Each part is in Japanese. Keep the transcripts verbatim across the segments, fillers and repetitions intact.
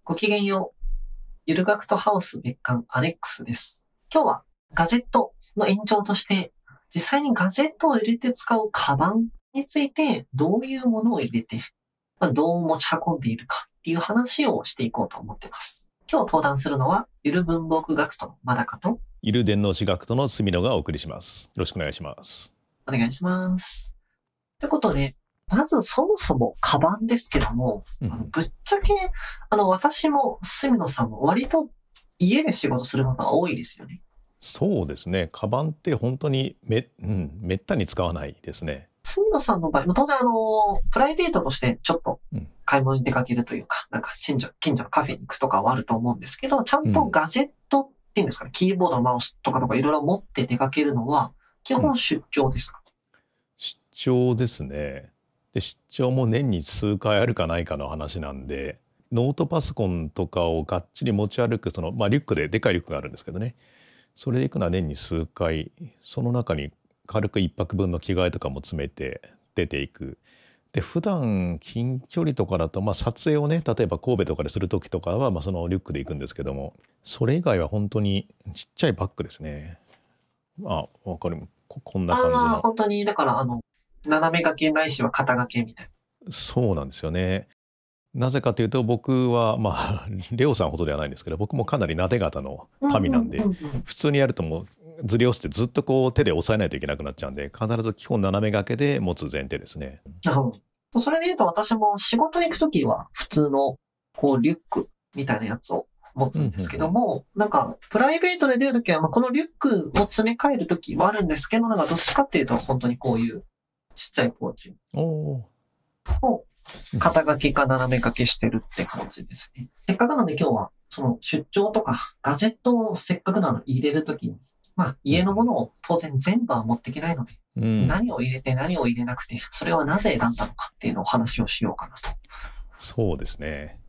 ごきげんよう。ゆる学徒ハウス別館アレックスです。今日はガジェットの延長として、実際にガジェットを入れて使うカバンについてどういうものを入れて、まあ、どう持ち運んでいるかっていう話をしていこうと思っています。今日登壇するのは、ゆる文房具学徒のまだかと、 ゆる電脳史学徒の住野がお送りします。よろしくお願いします。 お願いします。ということで、まずそもそもカバンですけども、 うん、 あのぶっちゃけ、あの、私も住野さんも割と家で仕事することが多いですよね。 そうですね。カバンって本当にめ、うん、めったに使わないですね。 住野さんの場合、当然あの、プライベートとしてちょっと買い物に出かけるというか、うん、なんか近所、近所のカフェに行くとかはあると思うんですけど、ちゃんとガジェットっていうんですかね、うん、キーボード、マウスとかとかいろいろ持って出かけるのは、基本出張ですか？ うん、出張ですね。で、出張も年に数回あるかないかの話なんで、ノートパソコンとかをがっちり持ち歩く、その、まあリュックで、でかいリュックがあるんですけどね。それで行くのは年に数回、その中に軽く一泊分の着替えとかも詰めて出ていく。で、普段近距離とかだと、まあ撮影をね、例えば神戸とかでする時とかは、まあそのリュックで行くんですけども、それ以外は本当にちっちゃいバッグですね。あ、わかる。こ、こんな感じの。 ああ、本当に、だからあの、斜め掛けないしは肩掛けみたいな。そうなんですよね。なぜかというと僕はまあレオさんほどではないんですけど、僕もかなりなで型の民なんで、普通にやるともうずり落ちてずっとこう手で押さえないといけなくなっちゃうんで、必ず基本斜め掛けで持つ前提ですね。 なるほど。それで言うと私も仕事に行くときは普通のこうリュックみたいなやつを持つんですけども、うんうんうん、なんかプライベートで出るときは、まあ、このリュックを詰め替えるときはあるんですけど、なんかどっちかっていうと本当にこういうちっちゃいポーチを肩掛けか斜め掛けしてるって感じですね。せっかくなんで今日はその出張とかガジェットをせっかくなの入れるときに、まあ家のものを当然全部は持っていけないので、うん、何を入れて何を入れなくて、それはなぜ選んだのかっていうのをお話をしようかなと。 そうですね。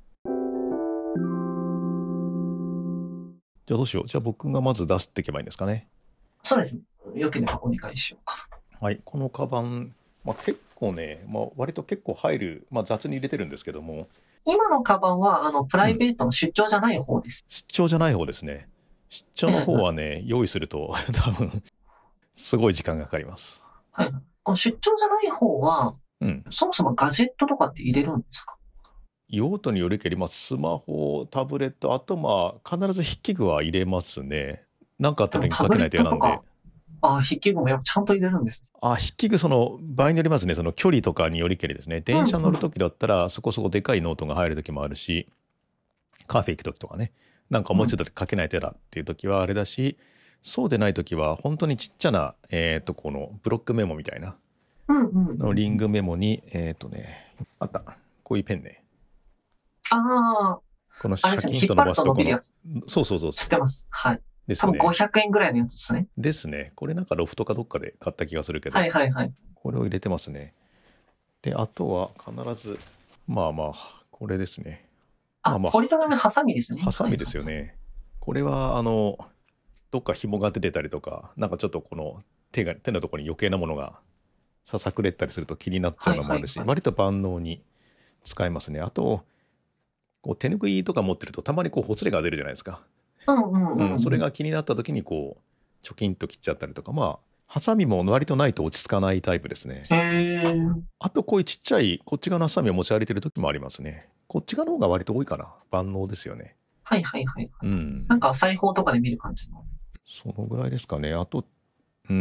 じゃあどうしよう。じゃあ僕がまず出していけばいいんですかね。 そうですね。よければお願いしようかな。 はい、このカバン、まあ、結構ね、まあ、割と結構入る、まあ、雑に入れてるんですけども、 今のカバンはあのプライベートの出張じゃない方です、 うん、出張じゃない方ですね。出張の方はね、うん、用意すると多分すごい時間がかかります。 はい。この出張じゃない方は、うん、そもそもガジェットとかって入れるんですか？ 用途によるけり、まあ、スマホ、タブレット、あとまあ必ず筆記具は入れますね。なんかあった時にかけないと嫌なんで。 あ、筆記具もやっぱちゃんと入れるんです。 あ、筆記具、その場合によりますね。その距離とかによりけりですね。電車乗る時だったらそこそこでかいノートが入る時もあるし、カフェ行く時とかね、なんか思いついた時書けないとやだっていう時はあれだし、うん、そうでない時は本当にちっちゃな、えっと、このブロックメモみたいな、のリングメモに、えっとね、あった。こういうペンね。 ああ。 このシャキンと伸ばすとこの。そうそうそう。 知ってます。はい。 ですね。 多分ごひゃくえんぐらいのやつですね。 ですね。これなんかロフトかどっかで買った気がするけど。 はいはいはい。 これを入れてますね。で、あとは必ず、まあまあ、これですね。 あ、 まあまあ、 折りたたみハサミですね。 ハサミですよね。はいはい、これは、あの、どっか紐が出てたりとか、なんかちょっとこの手が、手のところに余計なものがささくれたりすると気になっちゃうのもあるし、はいはいはい、割と万能に使えますね。あと、こう手拭いとか持ってるとたまにこうほつれが出るじゃないですか。 うんうんうん、 うん、それが気になった時にこうチョキンと切っちゃったりとか、まあハサミも割とないと落ち着かないタイプですね。 へー。 あとこういうちっちゃいこっち側のハサミを持ち歩いてる時もありますね。こっち側の方が割と多いかな。万能ですよね。 はいはいはい、 うん。 なんか裁縫とかで見る感じの。 そのぐらいですかね。あと、うん、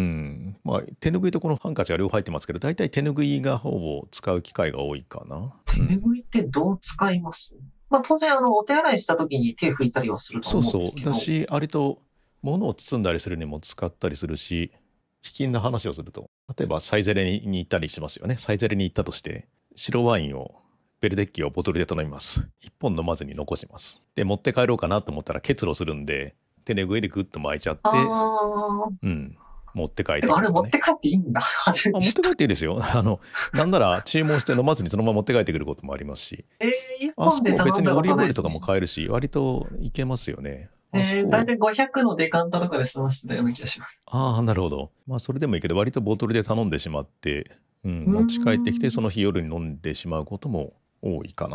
まあ手拭いとこのハンカチが両方入ってますけど、大体手拭いがほぼ使う機会が多いかな。 手拭いってどう使います？うん、まあ当然あのお手洗いした時に手拭いたりはすると思うんですけど。 そうそう。だし、割と物を包んだりするにも使ったりするし、卑近な話をすると、例えばサイゼリヤに行ったりしますよね。サイゼリヤに行ったとして、白ワインを、ベルデッキをボトルで頼みます。一本飲まずに残します。で、持って帰ろうかなと思ったら結露するんで、手拭いでグッと巻いちゃって、うん。持って帰ってくる、ね。 あれ持って帰っていいんだ。 あ、持って帰っていいですよ。あの、なんなら注文して飲まずにそのまま持って帰ってくることもありますし。 えー、一本で頼んだことないですね。あそこ別にオリーブオイルとかも買えるし、割といけますよね。 えー、だいたいごひゃくのデカンタとかで済ましてたような気がします。 ああ、なるほど。まあそれでもいいけど、割とボトルで頼んでしまって、うん、持ち帰ってきてその日夜に飲んでしまうことも多いかな。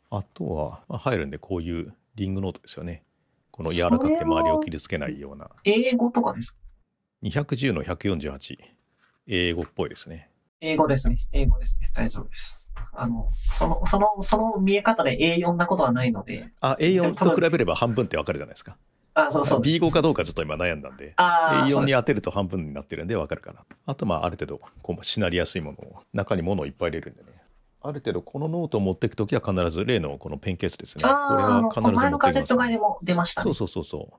あとは、まあ、入るんでこういうリングノートですよね。この柔らかくて周りを傷つけないような。 英語とかですか？ にひゃくじゅうのひゃくよんじゅうはち。英語っぽいですね。 英語ですね。英語ですね。大丈夫です。あの、その、その、その見え方で エーよん なことはないので。 あ、エーよん と比べれば半分ってわかるじゃないですか。 あ、そうそう。 ビーご かどうかちょっと今悩んだんで、エーよん に当てると半分になってるんでわかるかな。あと、まあ、ある程度、こう、しなりやすいものを、中に物をいっぱい入れるんでね。ある程度、このノートを持っていくときは必ず、例のこのペンケースですね。これは必ず持っていきます、ね。 前のガジェット買いでも出ましたね。 そうそうそうそう。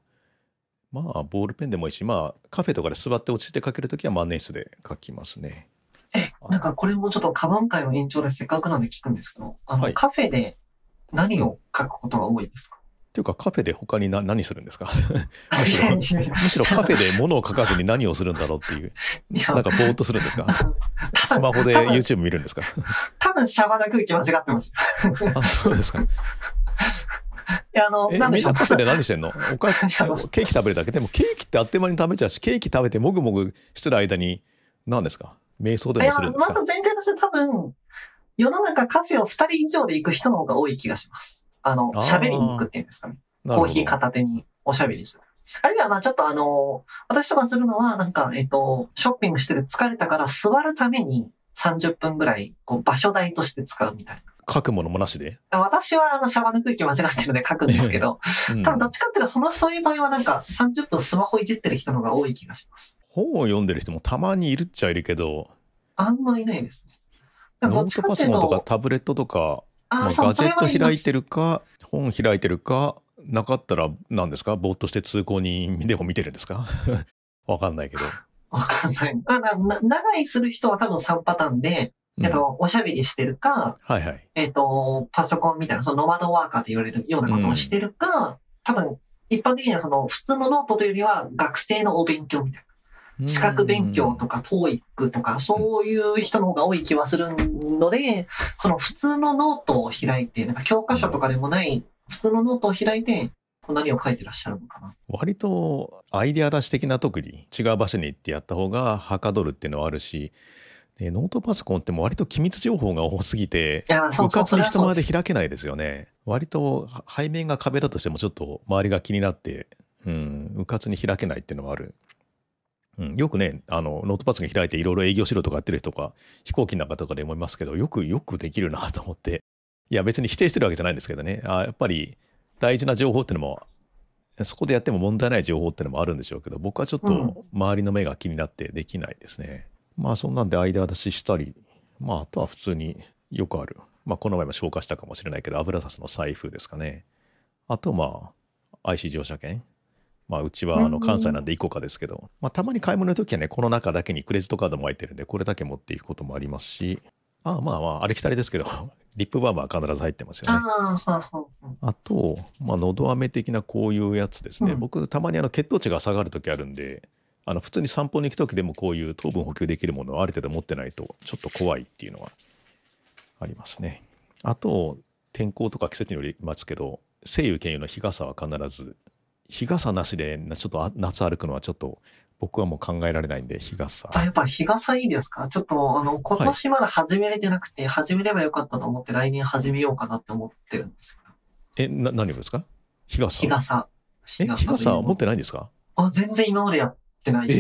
まあ、ボールペンでもいいし、まあ、カフェとかで座って落ちて書けるときは万年筆で書きますね。 え、なんかこれもちょっとカバン界の延長でせっかくなんで聞くんですけど、あの、 はい、 カフェで何を書くことが多いですか？ っていうか、カフェで他にな何するんですかむしろ、むしろカフェで物を書かずに何をするんだろうっていう、なんかぼーっとするんですか？スマホで YouTube 見るんですか？ 多分シャバな空気間違ってます。 あ、そうですか。 いや、あの、 え、みんなカフェで何してんの？おかケーキ食べるだけ？でもケーキってあっという間に食べちゃうし、ケーキ食べてもぐもぐしてる間に何ですか？瞑想でもするんですか？ いや、まず前提として多分、世の中カフェをふたり以上で行く人の方が多い気がします。あの、喋りに行くっていうんですかね。コーヒー片手におしゃべりする。あるいは、まあちょっとあの、私とかするのは、なんか、えっと、ショッピングしてて疲れたから座るためにさんじゅっぷんぐらい、こう、場所代として使うみたいな。 書くものもなしで？ 私は、あの、シャワーの空気間違ってるので書くんですけど、うん、多分どっちかっていうと、その、そういう場合はなんか、さんじゅっぷんスマホいじってる人の方が多い気がします。 本を読んでる人もたまにいるっちゃいるけど、 あんまいないですね。 ノートパソコンとかタブレットとか、まあ、ガジェット開いてるか、本開いてるか、なかったら何ですか？ぼーっとして通行人でも見てるんですか？わかんないけど。 わかんない。まあ、な長居する人は多分さんパターンで、うん、えっと、おしゃべりしてるか、 はいはい。 えっと、パソコンみたいな、そのノマドワーカーって言われるようなことをしてるか、うん、多分、一般的にはその普通のノートというよりは学生のお勉強みたいな。資格勉強とか、トーイックとか、そういう人の方が多い気はするので、その普通のノートを開いて、なんか教科書とかでもない、普通のノートを開いて、何を書いてらっしゃるのかな。 割とアイデア出し的な特に違う場所に行ってやった方がはかどるっていうのはあるし、でノートパソコンっても割と機密情報が多すぎて、うかつに人前で開けないですよね。割と背面が壁だとしてもちょっと周りが気になって、うん、うかつに開けないっていうのはある。うん、よくね、あのノートパソコン開いていろいろ営業しろとかやってる人とか、飛行機の中とかで思いますけど、よくよくできるなと思って。いや別に否定してるわけじゃないんですけどね。あやっぱり大事な情報っていうのも、そこでやっても問題ない情報っていうのもあるんでしょうけど、僕はちょっと周りの目が気になってできないですね。うん、まあそんなんでアイデア出ししたり、まああとは普通によくある。まあこの前も紹介したかもしれないけど、油サの財布ですかね。あとまあ アイシー 乗車券。まあうちはあの関西なんでイコカですけど、まあたまに買い物の時はね、この中だけにクレジットカードも入ってるんで、これだけ持っていくこともありますし、ああまあまあありきたりですけど、リップバームは必ず入ってますよね。あと、まあ、のど飴的なこういうやつですね。うん、僕たまにあの血糖値が下がる時あるんで、あの普通に散歩に行く時でもこういう糖分補給できるものをある程度持ってないとちょっと怖いっていうのはありますね。あと天候とか季節によりますけど、晴雨兼用の日傘は必ず、日傘なしでちょっと夏歩くのはちょっと僕はもう考えられないんで、日傘。 あ、やっぱ日傘いいですか？ちょっと、あの、今年まだ始めれてなくて、はい、始めればよかったと思って来年始めようかなって思ってるんですけど。 え、な、何をですか？日傘？ 日傘。 え、日傘持ってないんですか？ あ、全然今までやってないです。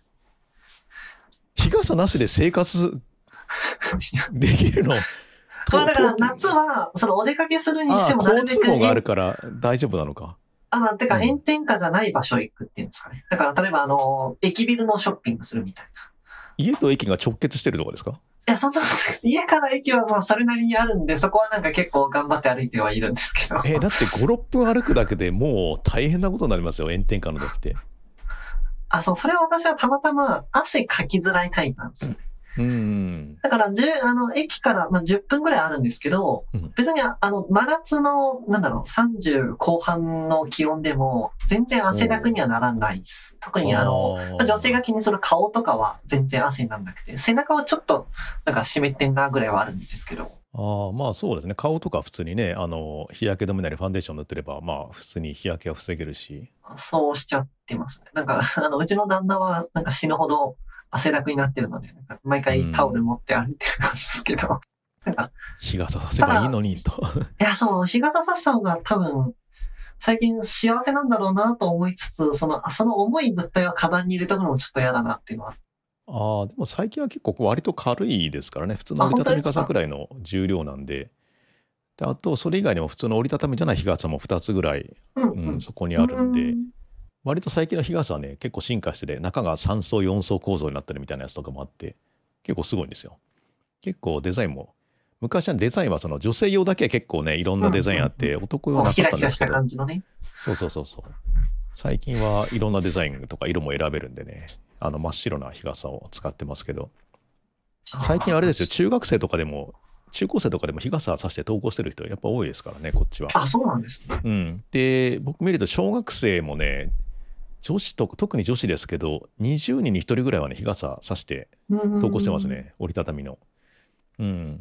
えー、日傘なしで生活できるの？ まあだから夏は、そのお出かけするにしてもなるべく。 交通網があるから大丈夫なのか。 あ、まあ、てか、炎天下じゃない場所行くっていうんですかね。だから、例えば、あの、駅ビルのショッピングするみたいな。 家と駅が直結してるとこですか？ いや、そんなことです。家から駅は、まあ、それなりにあるんで、そこはなんか結構頑張って歩いてはいるんですけど。 えー、だってご、ろっぷん歩くだけでもう大変なことになりますよ、炎天下の時って。 あ、そう、それは私はたまたま汗かきづらいタイプなんですよね。 うん、 だから、じゅあの、駅から、まあ、じゅっぷんぐらいあるんですけど、うん、別に、あの、真夏の、なんだろう、さんじゅう後半の気温でも、全然汗だくにはならないです。特に、あの、まあ、女性が気にする顔とかは全然汗にならなくて、背中はちょっと、なんか湿ってんなぐらいはあるんですけど。 ああ、まあそうですね。顔とか普通にね、あの、日焼け止めなりファンデーション塗ってれば、まあ普通に日焼けは防げるし。 そうしちゃってますね。なんか、あの、うちの旦那は、なんか死ぬほど、汗だくになってるので、毎回タオル持って歩いてますけど、 なんか、 日傘させばいいのにと。 いや、そう、日傘さした方が多分、最近幸せなんだろうなと思いつつ、その、その重い物体をカバンに入れとくのもちょっと嫌だなっていうのは。 ああ、でも最近は結構割と軽いですからね。普通の折りたたみ傘くらいの重量なんで。で、あと、それ以外にも普通の折りたたみじゃない日傘もふたつぐらい、 うんうん、 うん。 そこにあるんで、 うん割と最近の日傘はね、結構進化してて、中がさん層、よん層構造になったりみたいなやつとかもあって、結構すごいんですよ。結構デザインも、昔はデザインはその女性用だけは結構ね、いろんなデザインあって、男用はなかったんですけど。 こうキラキラした感じのね。 そうそうそうそう。最近はいろんなデザインとか色も選べるんでね、あの真っ白な日傘を使ってますけど、最近あれですよ、中学生とかでも、中高生とかでも日傘さして登校してる人やっぱ多いですからね、こっちは。 あ、そうなんですね。 うん。で、僕見ると小学生もね、女子と、特に女子ですけど、にじゅうにんにひとりぐらいはね、日傘さして登校してますね、折りたたみの。うん。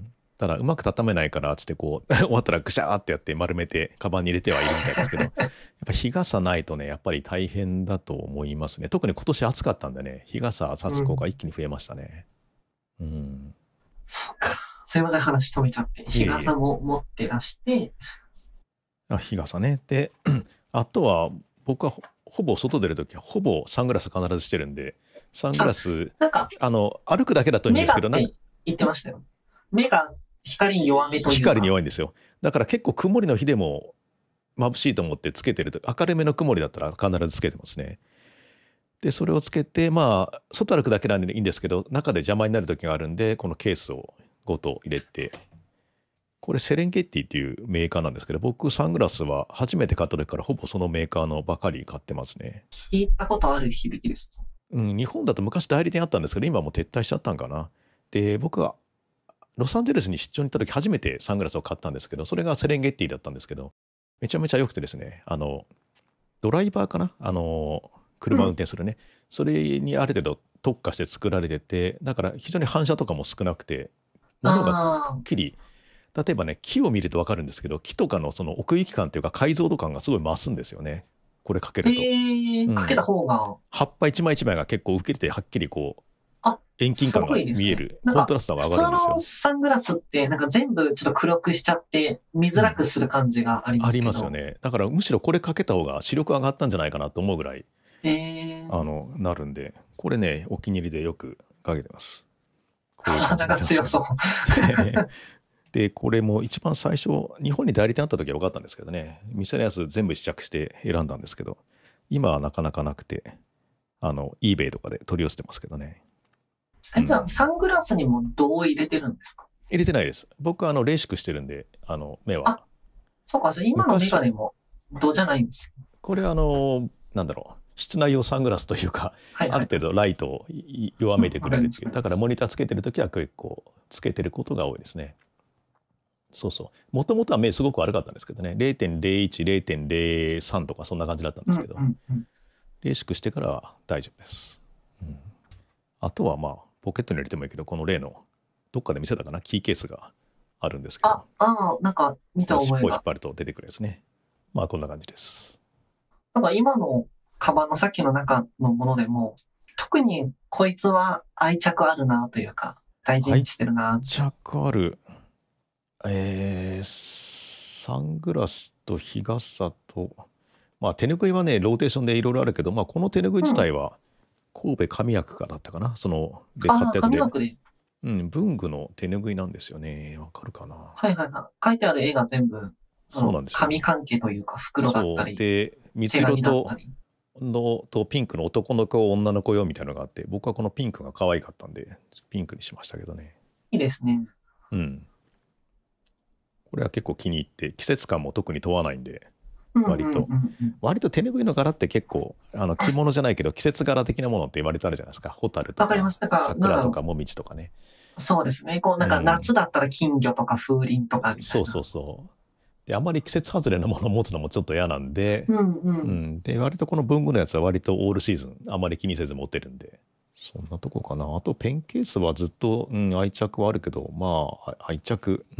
ただ、うまく畳めないから、つってこう、終わったらぐしゃーってやって丸めて、カバンに入れてはいるみたいですけど、やっぱ日傘ないとね、やっぱり大変だと思いますね。特に今年暑かったんでね、日傘さす子が一気に増えましたね。うん。うん、 そうか。すいません、話止めちゃって。日傘も持ってらして。 あ、日傘ね。で、あとは、僕はほ、ほぼ外出るときは、ほぼサングラス必ずしてるんで、サングラス、 なんか、 あの、歩くだけだといいんですけど、 目がって言ってましたよ。目が光に弱めというか。 光に弱いんですよ。だから結構曇りの日でも眩しいと思ってつけてると、明るめの曇りだったら必ずつけてますね。で、それをつけて、まあ、外歩くだけなんでいいんですけど、中で邪魔になる時があるんで、このケースをごと入れて、これセレンゲッティっていうメーカーなんですけど、僕サングラスは初めて買った時からほぼそのメーカーのばかり買ってますね。 聞いたことある響きです。 うん、日本だと昔代理店あったんですけど、今もう撤退しちゃったんかな。で、僕はロサンゼルスに出張に行った時初めてサングラスを買ったんですけど、それがセレンゲッティだったんですけど、めちゃめちゃ良くてですね、あの、ドライバーかなあの、車運転するね、うん、それにある程度特化して作られてて、だから非常に反射とかも少なくて、物がくっきり、例えばね、木を見ると分かるんですけど、木とかのその奥行き感というか解像度感がすごい増すんですよね。これかけると。 えーうん、かけた方が。 葉っぱ一枚一枚が結構浮けてはっきりこう、遠近感が見える、ね、コントラストが上がるんですよ。 普通のサングラスってなんか全部ちょっと黒くしちゃって見づらくする感じがありますけど、うん、 ありますよね。だからむしろこれかけた方が視力上がったんじゃないかなと思うぐらい、 えー、 あのなるんで、これねお気に入りでよくかけてます。 肌が強そう。 でこれも一番最初日本に代理店あった時は分かったんですけどね、店のやつ全部試着して選んだんですけど、今はなかなかなくて、あの eBay とかで取り寄せてますけどね。 え、じゃあ、サングラスにも銅を入れてるんですか？ 入れてないです。僕はあのレーシックしてるんで、あの目は。 あ、そうか、今のメガネも銅じゃないんですよ。 これあの、なんだろう、室内用サングラスというか、はいはい、ある程度ライトを弱めてくれるっていう、うん、だからモニターつけてるときは結構つけてることが多いですね。そうそう。もともとは目すごく悪かったんですけどね、ゼロてんゼロいち、ゼロてんゼロさんとかそんな感じだったんですけど、うんうんうん、レーシックしてからは大丈夫です。うん、あとはまあ、ポケットに入れてもいいけど、この例のどっかで見せたかなキーケースがあるんですけど、 ああ、なんか見た覚えが。 尻尾を引っ張ると出てくるやつね。まあこんな感じです。 なんか今のカバンのさっきの中のものでも、特にこいつは愛着あるなというか、大事にしてるな。 愛着ある。えー、サングラスと日傘と、まあ手ぬぐいはね、ローテーションでいろいろあるけど、まあこの手ぬぐい自体は、うん神戸紙薬だったかな、そので買ったやつで、 でうん、文具の手ぬぐいなんですよね。わかるかな。 はいはいはい。書いてある絵が全部そうなんですよ。紙関係というか袋だったり、 で水色とのとピンクの男の子女の子用みたいなのがあって、僕はこのピンクが可愛かったんでピンクにしましたけどね。 いいですね。 うん。これは結構気に入って季節感も特に問わないんで。割と、割と手ぬぐいの柄って結構あの着物じゃないけど季節柄的なものって割とあるじゃないですか。ホタルとか桜とかもみじとかね。 そうですね。こうなんか夏だったら金魚とか風鈴とかみたいな。 そうそうそう。であんまり季節外れのものを持つのもちょっと嫌なんで、 うんうんうん、で割とこの文具のやつは割とオールシーズンあまり気にせず持ってるんで、そんなとこかな。あとペンケースはずっと、うん、愛着はあるけど、まあ愛着うん。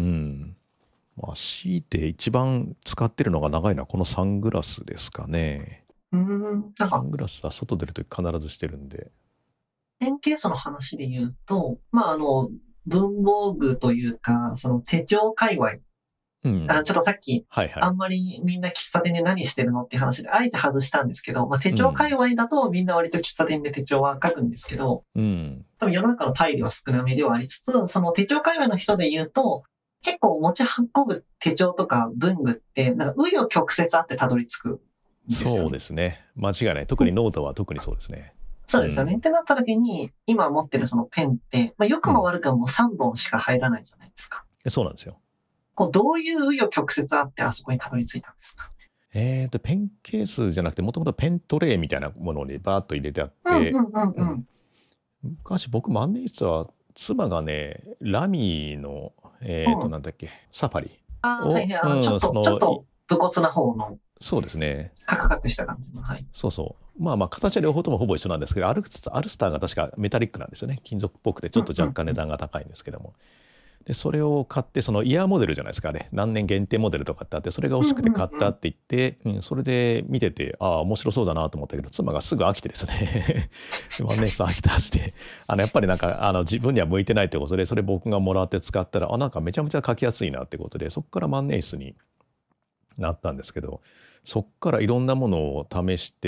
まあ、強いて一番使ってるのが長いのはこのサングラスですかね。 うんサングラスは外出るとき必ずしてるんで。 ペンケースの話で言うと、まああの、 文房具というか、その手帳界隈、 うん、 あちょっとさっき、 はいはい、 あんまりみんな喫茶店で何してるのっていう話で、あえて外したんですけど、まあ、手帳界隈だとみんな割と喫茶店で手帳は書くんですけど、 うん、 多分世の中のパイでは少なめではありつつ、その手帳界隈の人で言うと、結構持ち運ぶ手帳とか文具って、なんか紆余曲折あってたどり着くんですよね。 そうですね。間違いない。特にノートは特にそうですね。 そうですよね。 うん、 ってなった時に、今持ってるそのペンって、まあ、良くも悪くもさんぼんしか入らないじゃないですか。 そうなんですよ。 こうどういう紆余曲折あってあそこにたどり着いたんですか？ えーと、ペンケースじゃなくて、もともとペントレイみたいなものにバーッと入れてあって、 うんうんうんうん。 昔僕万年筆は妻がね、ラミーの、えーと、 うん、 なんだっけ、サファリああ、 を、 はいはい。あの、ちょうん、そっと、ちょっの、 と、武骨な方の、 そうですね。 カクカクした感じの。はい。 そうそう。まあまあ、形は両方ともほぼ一緒なんですけど、アルアルスターが確かメタリックなんですよね。金属っぽくて、ちょっと若干値段が高いんですけども。で、それを買って、そのイヤーモデルじゃないですかね。何年限定モデルとかってあって、それが欲しくて買ったって言って、うん、それで見てて、ああ、面白そうだなと思ったけど、妻がすぐ飽きてですね。万年筆飽きたして、あの、やっぱりなんか、あの、自分には向いてないってことで、それ僕がもらって使ったら、あ、なんかめちゃめちゃ書きやすいなってことで、そこから万年筆になったんですけど、そこからいろんなものを試して、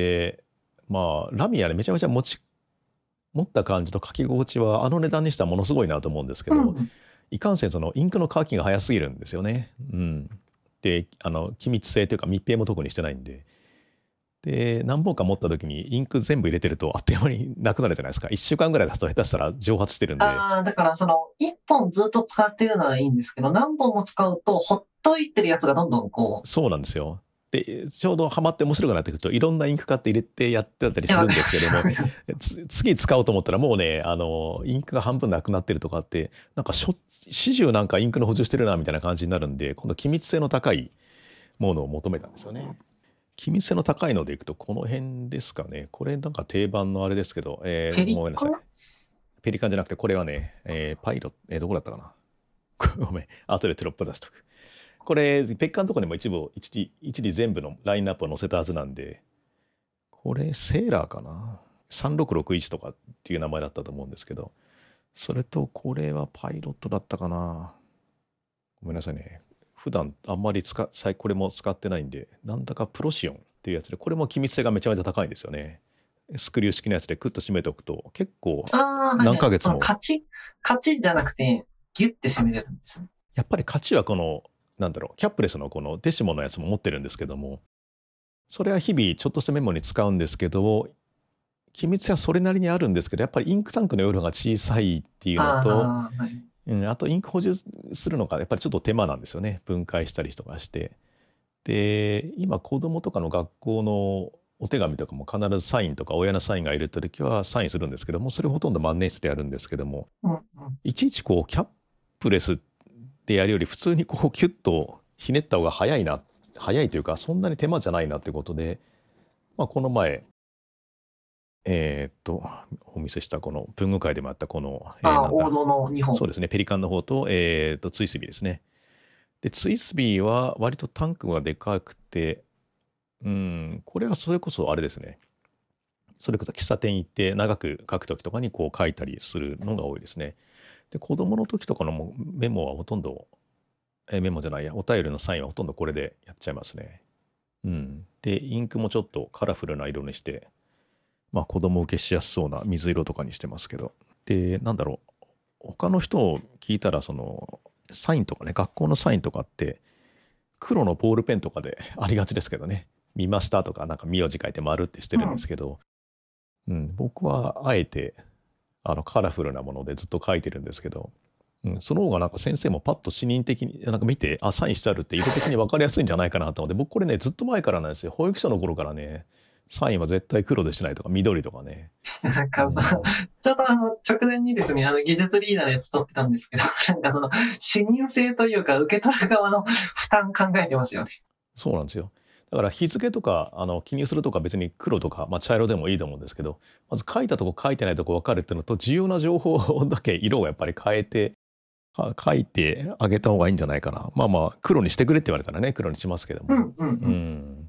まあ、ラミアね、めちゃめちゃ持ち、持った感じと書き心地は、あの値段にしてはものすごいなと思うんですけど、いかんせんそのインクの乾きが早すぎるんですよね。うん、であの気密性というか密閉も特にしてないんで。で何本か持った時にインク全部入れてるとあっという間になくなるじゃないですか。いっしゅうかんぐらいだと下手したら蒸発してるんで。 ああ、だからその、いっぽんずっと使ってるならいいんですけど、何本も使うと、ほっといてるやつがどんどんこう。 そうなんですよ。でちょうどハマって面白くなってくるといろんなインク買って入れてやってたりするんですけども次使おうと思ったらもうねあのインクが半分なくなってるとかってなんかしょ始終なんかインクの補充してるなみたいな感じになるんで今度機密性の高いものを求めたんですよね。機密性の高いのでいくとこの辺ですかね。これなんか定番のあれですけど、えー、ごめんなさい。ペリカンじゃなくてこれはね、えー、パイロット、えー、どこだったかなごめん後でテロップ出しとく。これペッカのとこにも一部一時一時全部のラインナップを載せたはずなんで、これセーラーかなさんろくろくいちとかっていう名前だったと思うんですけど、それとこれはパイロットだったかな。ごめんなさいね。普段あんまり使これも使ってないんで、なんだかプロシオンっていうやつで、これも機密性がめちゃめちゃ高いんですよね。スクリュー式のやつでクッと締めておくと結構何ヶ月も、はいはい、 カチカチじゃなくてギュッて締めれるんですね。 やっぱりカチはこのなんだろうキャップレスのこのデシモのやつも持ってるんですけども、それは日々ちょっとしたメモに使うんですけど、機密性はそれなりにあるんですけど、やっぱりインクタンクの容量が小さいっていうのと、あ,、はいうん、あとインク補充するのがやっぱりちょっと手間なんですよね。分解したりとかして。で今子供とかの学校のお手紙とかも必ずサインとか親のサインが入れた時はサインするんですけども、それほとんど万年筆でやるんですけども、うんうん、いちいちこうキャップレスでやるより普通にこうキュッとひねった方が早いな早いというかそんなに手間じゃないなってことで、まあ、この前えー、っとお見せしたこの文具会でもあったこの、 えー、あ王道のにほん、 そうですね、ペリカンの方と、えー、っとツイスビーですね。でツイスビーは割とタンクがでかくて、うんこれはそれこそあれですね、それこそ喫茶店行って長く書く時とかにこう書いたりするのが多いですね。で子供の時とかのメモはほとんどえメモじゃないやお便りのサインはほとんどこれでやっちゃいますね。うん、でインクもちょっとカラフルな色にして、まあ子供受けしやすそうな水色とかにしてますけど、でなんだろう他の人を聞いたらそのサインとかね学校のサインとかって黒のボールペンとかでありがちですけどね、見ましたとかなんか名字書いて丸ってしてるんですけど、うん、うん、僕はあえてあのカラフルなものでずっと書いてるんですけど、うん、その方がなんか先生もパッと視認的になんか見てあサインしてあるって色的に分かりやすいんじゃないかなと思って、僕これねずっと前からなんですよ。保育所の頃からねサインは絶対黒でしないとか緑とかね。 なんかその、ちょっとあの直前にですね、あの技術リーダーのやつ撮ってたんですけど、なんかその視認性というか受け取る側の負担考えてますよね。 そうなんですよ。だから日付とかあの記入するとか別に黒とか、まあ、茶色でもいいと思うんですけど、まず書いたとこ書いてないとこ分かるっていうのと重要な情報だけ色をやっぱり変えて書いてあげた方がいいんじゃないかな。まあまあ黒にしてくれって言われたらね黒にしますけども、 うんうんうんうん、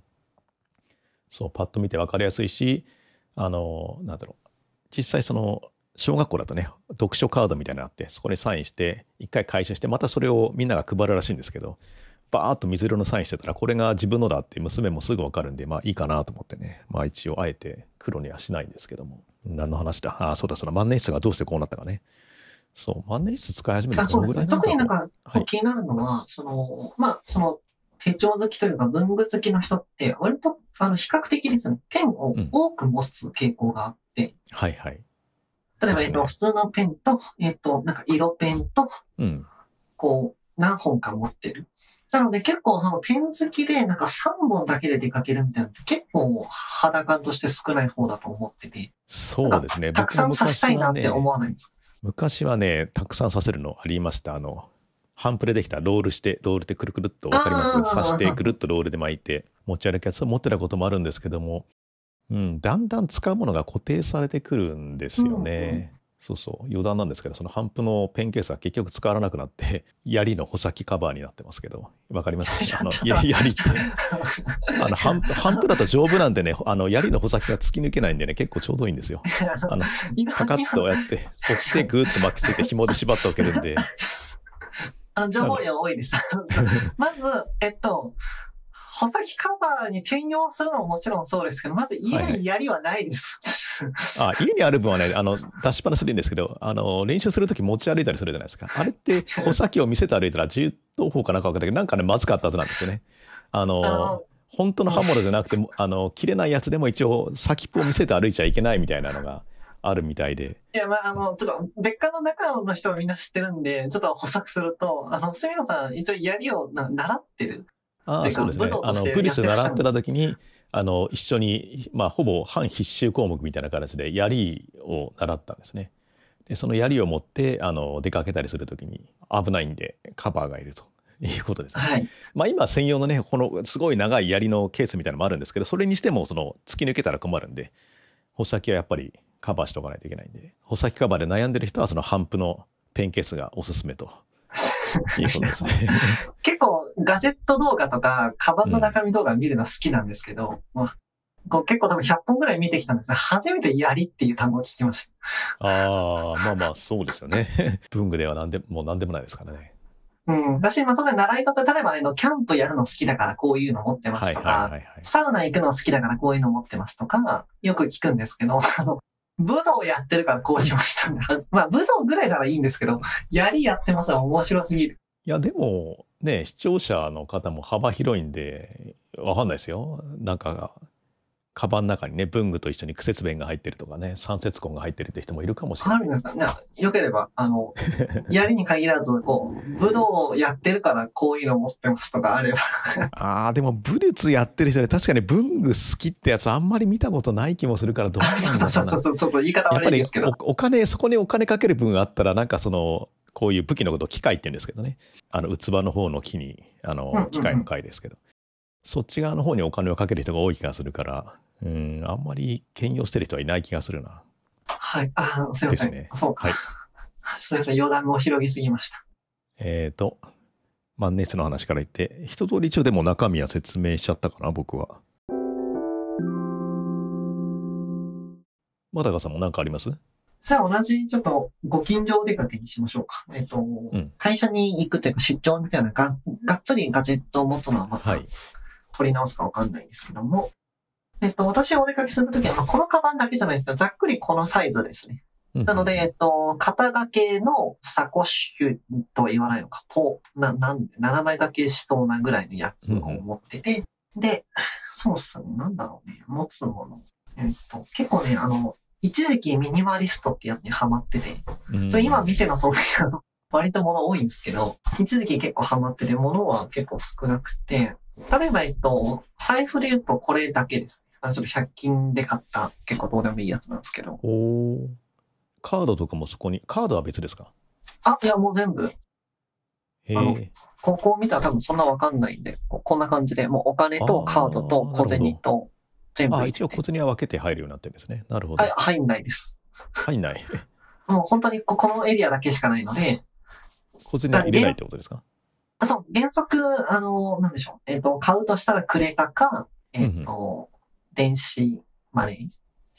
そうパッと見て分かりやすいし、あのなんだろう実際その小学校だとね、読書カードみたいなのあって、そこにサインして、一回回収して、またそれをみんなが配るらしいんですけど、バーッと水色のサインしてたら、これが自分のだって娘もすぐ分かるんで、まあいいかなと思ってね、まあ一応あえて黒にはしないんですけども。何の話だ。ああ、そうだ、その万年筆がどうしてこうなったかね。そう、万年筆使い始めたあ、 らどそうですね。 のぐらいなんだろう。 特になんかはい。 気になるのは、その、まあ、その、手帳好きというか文具好きの人って、割と、あの、比較的ですね、ペンをうん。 多く持つ傾向があって、 はいはい。 例えば、えっと、 ですね。 普通のペンと、えっと、なんか色ペンと、 うん。 こう、何本か持ってる。なので結構そのペン好きでなんかさんぼんだけで出かけるみたいなのって結構肌感として少ない方だと思ってて、なんかそうですね。 たく僕もさん刺したい昔はなって思ね、 わないんですか？ 昔はね、たくさんさせるのありました。あの、ハンプでできたロールして、ロールでくるくるっとわかります刺してぐるっとロールで巻いて持ち歩くやつを持ってたこともあるんですけども、うん、だんだん使うものが固定されてくるんですよね。そうそう、余談なんですけど、そのハンプのペンケースは結局使わなくなって、槍の穂先カバーになってますけど、わかりますあの、や槍って。あのハンプ、ハンプだと丈夫なんでね、あの槍の穂先が突き抜けないんでね、結構ちょうどいいんですよ。あの、パカッとやって、折ってグーッと巻きついて紐で縛っておけるんで。 あの情報量多いです。まず、えっと、穂先カバーに転用するのももちろんそうですけど、まず家に槍はないです。 はいはい、あ、家にある分はね、あの出しっぱなしでいいんですけど、あの練習するとき持ち歩いたりするじゃないですか。あれって穂先を見せて歩いたら銃刀法かなんか分かったけど、なんかねまずかったはずなんですよね。あの、あの本当の刃物じゃなくて、あの切れないやつでも一応先っぽを見せて歩いちゃいけないみたいなのがあるみたいで。 いや、まあ、あの、ちょっと、別館の中の人はみんな知ってるんで、ちょっと補足すると、あの、杉野さん、一応槍をな習ってる。 ああ、そうですね。あの、ブリス習ってた時に、あの、一緒に、まあ、ほぼ半必修項目みたいな形で、槍を習ったんですね。で、その槍を持って、あの、出かけたりする時に、危ないんで、カバーがいるということですね。 はい。 まあ、今、専用のね、この、すごい長い槍のケースみたいなのもあるんですけど、それにしても、その、突き抜けたら困るんで、穂先はやっぱりカバーしておかないといけないんで、穂先カバーで悩んでる人は、その、ハンプのペンケースがおすすめと。いいことですね。 結構ガジェット動画とかカバンの中身動画見るの好きなんですけど、うん、こう結構多分ひゃっぽんぐらい見てきたんですが、初めて槍っていう単語を聞きました。 ああ、まあまあそうですよね。文具では何でも何でもないですからね。 うん。私、まあ、当然習い事で、例えば、あの、キャンプやるの好きだからこういうの持ってますとか、サウナ行くの好きだからこういうの持ってますとか、よく聞くんですけど、あの、武道やってるからこうしましたね。まあ、武道ぐらいならいいんですけど、槍やってますは面白すぎる。 いや、でも、ね、視聴者の方も幅広いんで、わかんないですよ。なんか、カバンの中にね、文具と一緒に苦節弁が入ってるとかね、三節根が入ってるって人もいるかもしれない。 あるんですかね。よければ、あの、槍に限らず、こう、武道をやってるからこういうの持ってますとかあれば。 ああ、でも武術やってる人で確かに文具好きってやつあんまり見たことない気もするからどうなんだろうな。 そうそうそうそうそう、言い方悪いですけど。 やっぱりお、お金、そこにお金かける分があったら、なんかその、こういう武器のことを機械って言うんですけどね。あの、器の方の木に、あの、機械の貝ですけど。そっち側の方にお金をかける人が多い気がするから、うん、あんまり兼用してる人はいない気がするな。 はい。あ、すいません。 ですね。 そうか。 はい。 すいません。余談を広げすぎました。 えっと、万年筆の話から言って、一通り一応でも中身は説明しちゃったかな、僕は。まだかさんも何かあります？ じゃあ同じちょっとご近所お出かけにしましょうか。えっと、うん、会社に行くというか出張みたいなががっつりガジェットを持つのはまた取り直すかわかんないんですけども、えっと、私がお出かけするときは、まあ、このカバンだけじゃないですけど、ざっくりこのサイズですね。うん、なので、えっと、肩掛けのサコッシュとは言わないのか、ポー、な、なん、ななまい掛けしそうなぐらいのやつを持ってて、うん、で、そうっすね、なんだろうね、持つもの。えっと、結構ね、あの、一時期ミニマリストってやつにハマってて、うん、それ今見ての通り、あの、割と物多いんですけど、一時期結構ハマってて、物は結構少なくて、例えば、えっと、財布で言うとこれだけですね。あのちょっとひゃく均で買った結構どうでもいいやつなんですけど。 おー。カードとかもそこに、カードは別ですか？ あ、いやもう全部。 へあの、ここを見たら多分そんなわかんないんで、こんな感じで、もうお金とカードと小銭と全部入ってて。 あ、一応小銭は分けて入るようになってるんですね。なるほど。 はい、入んないです。 入んない。 もう本当にこのエリアだけしかないので。 小銭は入れないってことですか？ あ、そう、原則、あの、なんでしょう。えっと、買うとしたらクレカか、えっと、うんうん、電子マネー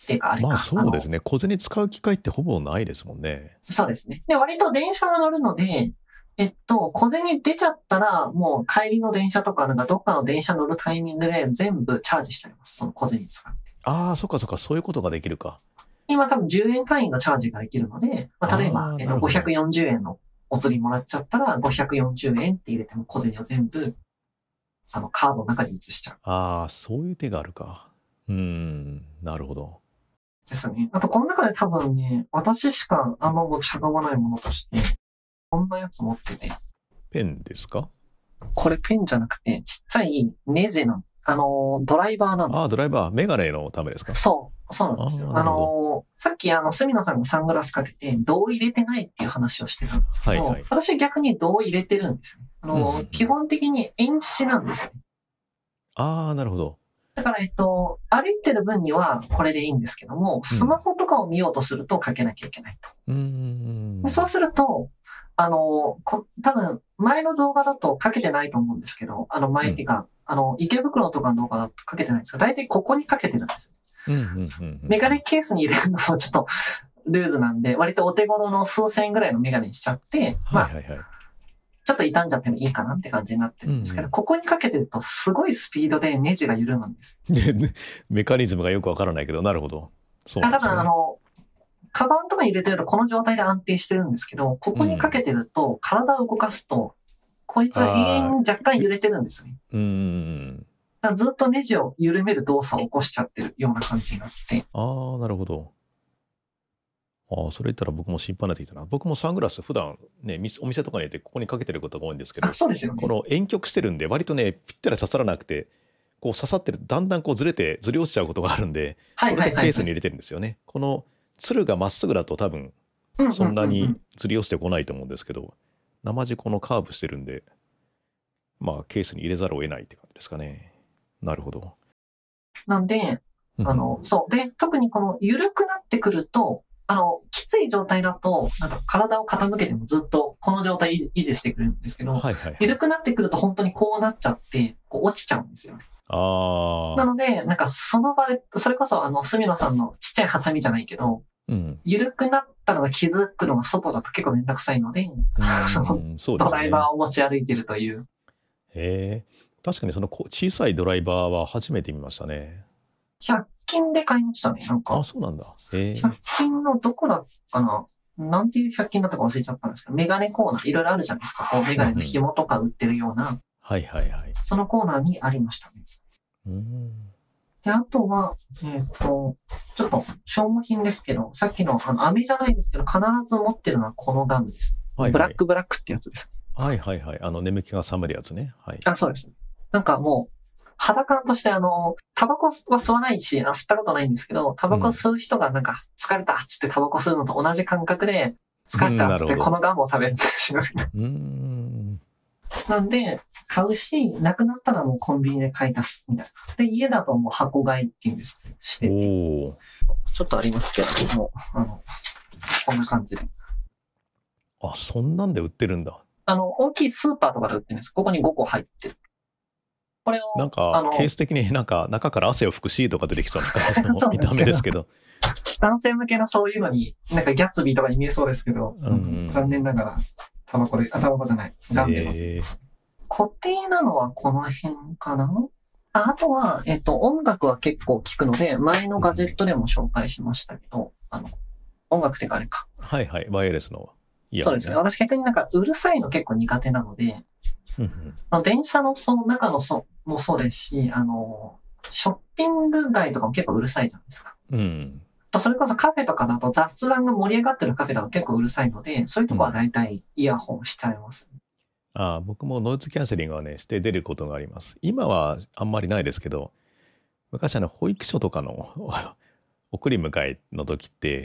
手があれか。 まあそうですね。小銭使う機会ってほぼないですもんね。 そうですね。で、割と電車が乗るので、えっと、小銭出ちゃったら、もう帰りの電車とか、なんかどっかの電車乗るタイミングで全部チャージしちゃいます。その小銭使って。 ああ、そっかそっか、そういうことができるか。 今多分じゅうえん単位のチャージができるので、まあ、例えば、えっと、 あーなるほどごひゃくよんじゅうえんのお釣りもらっちゃったら、ごひゃくよんじゅうえんって入れても小銭を全部、あの、カードの中に移しちゃう。 ああ、そういう手があるか。うーん、なるほど。 ですね。あと、この中で多分ね、私しかあんま持ち運ばないものとして、こんなやつ持ってて、 ペンですか？ これペンじゃなくて、ちっちゃいネジの、あのー、ドライバーなんだ。 ああ、ドライバー、メガネのためですか？ そう、そうなんですよ。ああーなるほのー、さっきあの、隅野さんがサングラスかけて、銅入れてないっていう話をしてたんですけど、 はいはい私逆に銅入れてるんですね。あのーうんうんうん基本的に遠視なんですね。 ああ、なるほど。 だから、えっと、歩いてる分にはこれでいいんですけども、スマホとかを見ようとするとかけなきゃいけないと。 うーん。 でそうすると、あの、こ多分、前の動画だとかけてないと思うんですけど、あの前っていうか、あの、池袋とかの動画だとかけてないんですが、大体ここにかけてるんです。 うんうんうんうんメガネケースに入れるのもちょっとルーズなんで、割とお手頃の数千円ぐらいのメガネにしちゃって、まあ、 はいはいはい。 ちょっと傷んじゃってもいいかなって感じになってるんですけど、 うんうんここにかけてるとすごいスピードでネジが緩むんです。 でねメカニズムがよくわからないけど、なるほど。そうなあ多んですね。 分あの、カバンとかに入れてるとこの状態で安定してるんですけど、ここにかけてると体を動かすと、こいつは永遠に若干揺れてるんですね。 うーん。 だからずっとネジを緩める動作を起こしちゃってるような感じになって。 ああ、なるほど。ああ、それ言ったら僕も心配になってきたな。僕もサングラス普段ね、みお店とかにいてここにかけてることが多いんですけどあ、、そうですよね。 この遠曲してるんで割とね、ぴったり刺さらなくて、こう刺さってるとだんだんこうずれてずり落ちちゃうことがあるんで、それはいはいはい、はい。 でケースに入れてるんですよね。このつるがまっすぐだと多分うんうんうんうんそんなにずり落ちてこないと思うんですけど、生地このカーブしてるんで、まあケースに入れざるを得ないって感じですかね。なるほど。 なんで、あの、そう。で、特にこの緩くなってくると、あの、きつい状態だと、なんか体を傾けてもずっとこの状態維持してくれるんですけど、 はいはいはい。 緩くなってくると本当にこうなっちゃって、こう落ちちゃうんですよね。 ああ、 なので、なんかその場で、それこそあの、隅野さんのちっちゃいハサミじゃないけど、 うん。 緩くなったのが気づくのが外だと結構めんどくさいので、 うんそうですね。 ドライバーを持ち歩いてるという。 へえ、確かにそのこ小さいドライバーは初めて見ましたね。 ひゃく均で買いましたね、なんかあ、。そうなんだ。へえひゃく均のどこだっかななんていうひゃく均だったか忘れちゃったんですけど、メガネコーナー、いろいろあるじゃないですか。こう、メガネの紐とか売ってるような、 はいはいはい。 そのコーナーにありましたね。 うん。 で、あとは、えっ、と、ちょっと消耗品ですけど、さっきの、あの、飴じゃないですけど、必ず持ってるのはこのガムです。 はいはいブラックブラックってやつです。 はいはいはい。あの眠気が覚めるやつね。はい。 あ、そうです。なんかもう、肌感としてあの、タバコは吸わないし、あ吸ったことないんですけど、タバコ吸う人がなんか疲れたっつってタバコ吸うのと同じ感覚で、疲れたっつってこのガムを食べるんですよ。 うーん。 なんで、買うし、なくなったらもうコンビニで買い足すみたいな。で、家だともう箱買いっていうんですかね。してて。 おお。 ちょっとありますけども、あの、こんな感じで。 あ、そんなんで売ってるんだ。 あの、大きいスーパーとかで売ってるんです。ここにごこ入ってる。これを、 なんあかのケース的になんか中から汗を拭くシートが出てきそうな感じそうの見ですけどた目ですけど。 男性向けのそういうのに、なんかギャッツビーとかに見えそうですけど、 うん残念ながら、タバコで、あ、タバコじゃない、ガムでございえーます。固定なのはこの辺かなああとは、えっと、音楽は結構聞くので、前のガジェットでも紹介しましたけど、あの、音楽ってかあれか。 はいはい。ワイヤレスのイヤホンそうですね。私逆になんかうるさいの結構苦手なので、 うんうんまあ電車のその中のそもそうですし、あの、ショッピング街とかも結構うるさいじゃないですか。 うん。 それこそカフェとかだと雑談が盛り上がってるカフェだと結構うるさいので、そういうとこは大体イヤホンしちゃいます。 ああ、僕もノイズキャンセリングはね、して出ることがあります。今はあんまりないですけど、昔あの保育所とかの送り迎えの時って、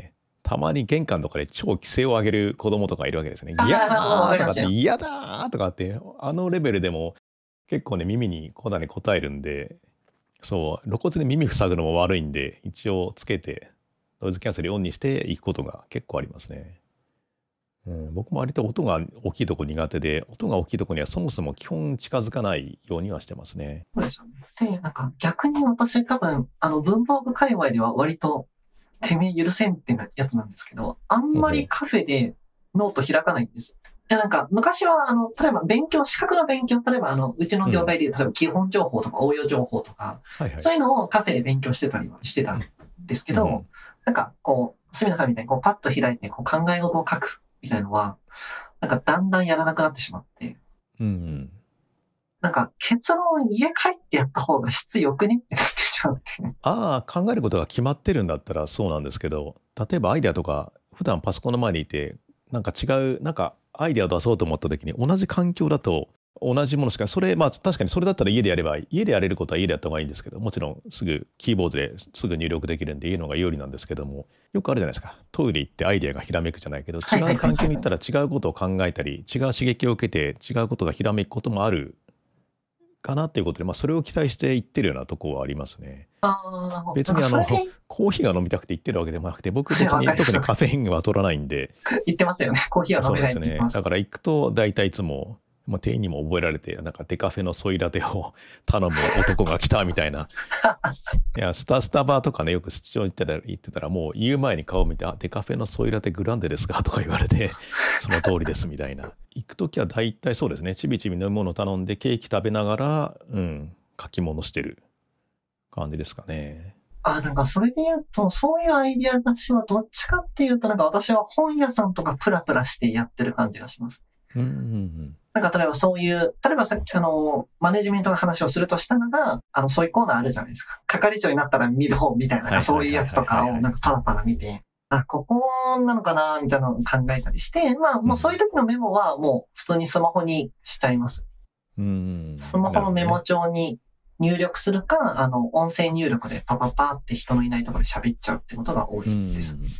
たまに玄関とかで超規制を上げる子供とかいるわけですね。 あー嫌だわかりますよーとかって、嫌だーとかって、あのレベルでも結構ね、耳にこだに答えるんで、そう、露骨に耳塞ぐのも悪いんで、一応つけて、ノイズキャンセルオンにしていくことが結構ありますね。うん、僕も割と音が大きいとこ苦手で、音が大きいとこにはそもそも基本近づかないようにはしてますね。 そうですよね。で、なんか逆に私多分、あの文房具界隈では割とてめえ許せんってやつなんですけど、あんまりカフェでノート開かないんです。いやなんか昔はあの、例えば勉強、資格の勉強、例えばあの、うちの業界でいう、例えば基本情報とか応用情報とか、 はいはい、 そういうのをカフェで勉強してたりはしてたんですけど、うん、なんかこう、住野さんみたいにこうパッと開いてこう考え事を書くみたいなのは、なんかだんだんやらなくなってしまって、 うんうん、 なんか結論家帰ってやった方が質良くねってなってしまって。 ああ、考えることが決まってるんだったらそうなんですけど、例えばアイデアとか、普段パソコンの前にいて、なんか違う、なんかアイデアを出そうと思った時に、同じ環境だと同じものしか、それ、まあ確かにそれだったら家でやれば、家でやれることは家でやった方がいいんですけど、もちろんすぐキーボードですぐ入力できるんで家の方が有利なんですけども、よくあるじゃないですか。トイレ行ってアイデアがひらめくじゃないけど、違う環境に行ったら違うことを考えたり、違う刺激を受けて違うことがひらめくこともあるかなっていうことで、まあ、それを期待して言ってるようなところはありますね。 あ別にあのコーヒーが飲みたくて言ってるわけでもなくて、僕別に特にカフェインは取らないんで言ってますよね。コーヒーは飲めないって言ってます。 そうですね。だから行くと大体いつも、まあ、店員にも覚えられて、なんかデカフェのソイラテを頼む男が来たみたいな。いや、スタスタバとかね、よく出張行ってたら、言ってたら、もう言う前に顔見て、あ、デカフェのソイラテグランデですかとか言われて、その通りですみたいな。行くときは大体そうですね。ちびちび飲み物頼んで、ケーキ食べながら、うん、書き物してる感じですかね。 あ、なんかそれで言うと、そういうアイディア出しはどっちかっていうと、なんか私は本屋さんとかプラプラしてやってる感じがします。 うんうんうん、 なんか例えばそういう、例えばさっきあの、マネジメントの話をするとしたのが、あの、そういうコーナーあるじゃないですか。係長になったら見る方みたいな、そういうやつとかをなんかパラパラ見て、あ、ここなのかなみたいなのを考えたりして、まあもうそういう時のメモはもう普通にスマホにしちゃいます。 うん、 スマホのメモ帳に入力するか、あの、音声入力でパパパって人のいないところで喋っちゃうってことが多いですね。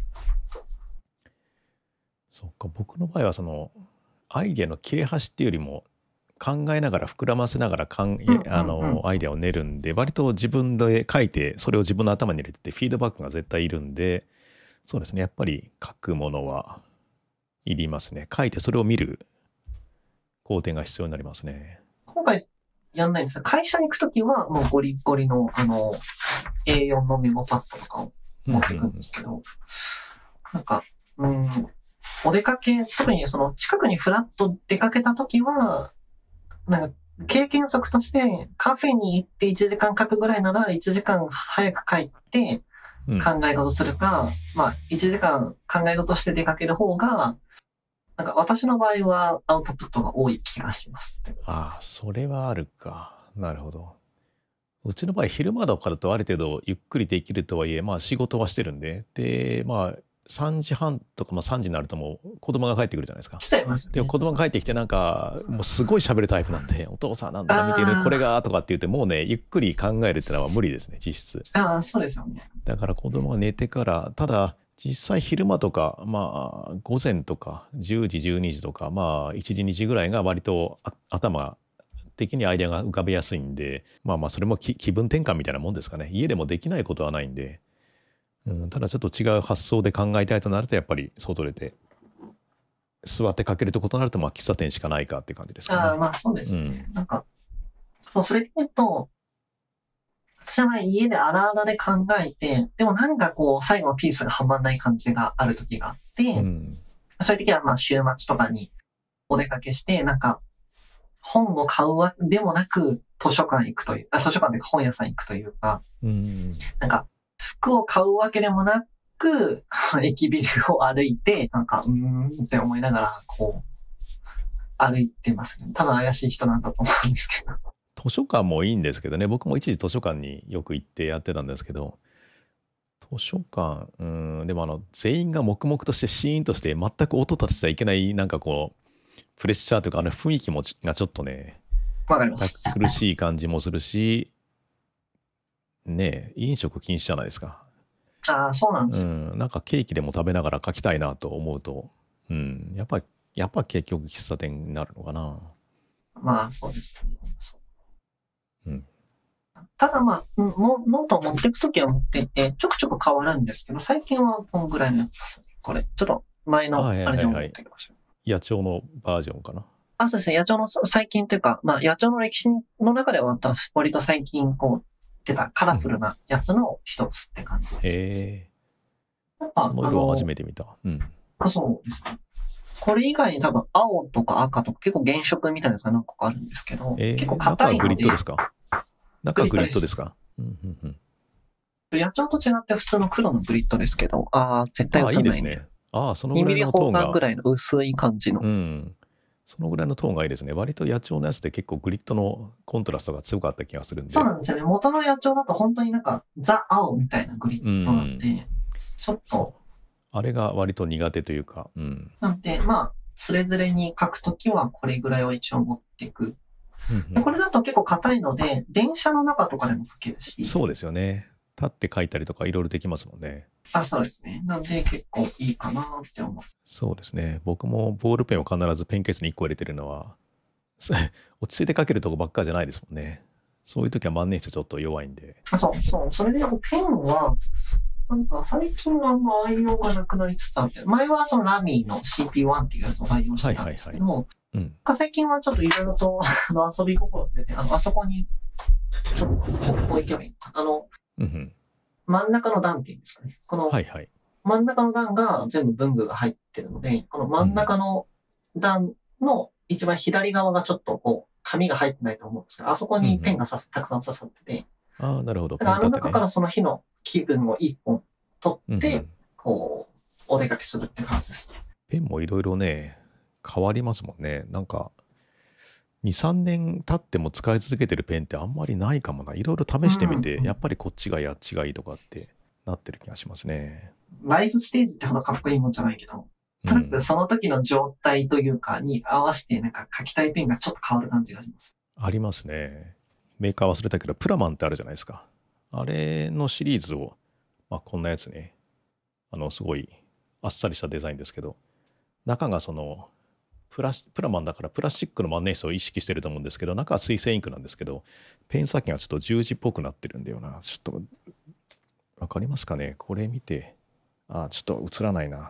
そっか、僕の場合はその、アイデアの切れ端っていうよりも考えながら膨らませながらかん、あのアイデアを練るんで、割と自分で書いてそれを自分の頭に入れててフィードバックが絶対いるんで、そうですね、やっぱり書くものはいりますね。書いてそれを見る工程が必要になりますね。 今回やんないんですが、会社に行くときはもうゴリゴリのあの エーよん のメモパッドとかを持っていくんですけど、うんうん、なんかうんお出かけ、特にその近くにフラッと出かけたときは、なんか経験則としてカフェに行っていちじかん書くぐらいならいちじかん早く帰って考え事するか、うん、まあいちじかん考え事して出かける方が、なんか私の場合はアウトプットが多い気がします。 ああ、それはあるか。なるほど。うちの場合昼間とかだとある程度ゆっくりできるとはいえ、まあ仕事はしてるんで、で、まあさんじはんとか、まあ、さんじになるともう子供が帰ってくるじゃないですか。 来ちゃいますね。 で子供が帰ってきてなんかもうすごい喋るタイプなんで、お父さんなんだか見てるこれがとかって言ってもうねゆっくり考えるってのは無理ですね実質。 ああそうですよね。だから子供が寝てから、ただ実際昼間とかまあ午前とかじゅうじじゅうにじとかまあいちじにじぐらいが割と頭的にアイデアが浮かべやすいんで、まあまあそれも気分転換みたいなもんですかね。家でもできないことはないんで。うん、ただちょっと違う発想で考えたいとなるとやっぱり外出て座ってかけるとことなるとまあ喫茶店しかないかっていう感じですかね。 ああまあそうですね。うん、なんかそうそれで言うと私は家で荒々で考えてでもなんかこう最後のピースがはまんない感じがある時があって、うん、そういう時はまあ週末とかにお出かけしてなんか本を買うわけでもなく図書館行くというあ図書館で本屋さん行くというか、うん、なんか服を買うわけでもなく、駅ビルを歩いて、なんか、うーんって思いながら、こう、歩いてますね。多分怪しい人なんだと思うんですけど。 図書館もいいんですけどね、僕も一時図書館によく行ってやってたんですけど、図書館、うん、でもあの、全員が黙々としてシーンとして全く音立てちゃいけない、なんかこう、プレッシャーというか、あの雰囲気もがちょっとね、 わかります。 苦しい感じもするし、ねえ、飲食禁止じゃないですか。 ああ、そうなんですよ、 うん。なんかケーキでも食べながら書きたいなと思うと、うん。やっぱり、やっぱ結局喫茶店になるのかな。 まあ、そうですよね。 うん。 ただまあ、もノートを持っていくときは持っていって、ちょくちょく変わるんですけど、最近はこのぐらいのやつです。これ、ちょっと前のあれで持ってきました。 野鳥のバージョンかな。 あ、そうですね。野鳥の最近というか、まあ、野鳥の歴史の中では私、割と最近こう、出たカラフルなやつの一つって感じです。 へえ。 やっぱ、 その色は初めて見た。うん。 あ、そうですね。これ以外に多分青とか赤とか結構原色みたいなやつが何個かあるんですけど、 えー、 結構硬いので。 中はグリッドですか？中はグリッドですか？うんうんうん。 野鳥と違って普通の黒のグリッドですけど、ああ、絶対映らない、ね。 ああ、いいですね。ああ、そのぐらいのトーンが。 にミリ方眼ぐらいの薄い感じの。 うん。そのぐらいのトーンがいいですね。割と野鳥のやつって結構グリッドのコントラストが強かった気がするんで。 そうなんですよね。元の野鳥だと本当になんかザ・青みたいなグリッドなんで、うん、ちょっと。 あれが割と苦手というか。うん。 なんで、まあ、それぞれに書くときはこれぐらいを一応持っていく。うんうん、これだと結構硬いので、電車の中とかでも書けるし。 そうですよね。立って書いたりとかいろいろできますもんね。 あ、そうですね。なんで結構いいかなって思う。 そうですね。僕もボールペンを必ずペンケースにいっこ入れてるのは、落ち着いて書けるとこばっかじゃないですもんね。そういう時は万年筆ちょっと弱いんで。 あ、そう、そう。それでペンは、なんか最近はあんま愛用がなくなりつつあるけど、前はそのラミーの シーピーワン っていうやつを愛用してたんですけど、はいはいはい、うん、最近はちょっといろいろと遊び心で、ね、あの、あそこに、ちょっとここ行けばいいか。あの、うんうん、真ん中の段っていうんですかね。この、はいはい、真ん中の段が全部文具が入ってるので、この真ん中の段の一番左側がちょっとこう、紙が入ってないと思うんですけど、あそこにペンがさす、たくさん刺さってて、 ああ、なるほど。 あの中からその日の気分を一本取って、うんうん、こう、お出かけするっていう感じです。 ペンもいろいろね、変わりますもんね。なんか、に、さんねん経っても使い続けてるペンってあんまりないかもな。いろいろ試してみて、うんうん、やっぱりこっちがやっちがいいとかってなってる気がしますね。 ライフステージってほどかっこいいもんじゃないけど、とにかくその時の状態というかに合わせて、なんか書きたいペンがちょっと変わる感じがします。 ありますね。メーカー忘れたけど、プラマンってあるじゃないですか。あれのシリーズを、まあ、こんなやつね、あの、すごいあっさりしたデザインですけど、中がその、プラス、プラマンだからプラスチックの万年筆を意識してると思うんですけど、中は水性インクなんですけど、ペン先がちょっと十字っぽくなってるんだよな。ちょっと、わかりますかね？これ見て、あ、ちょっと映らないな。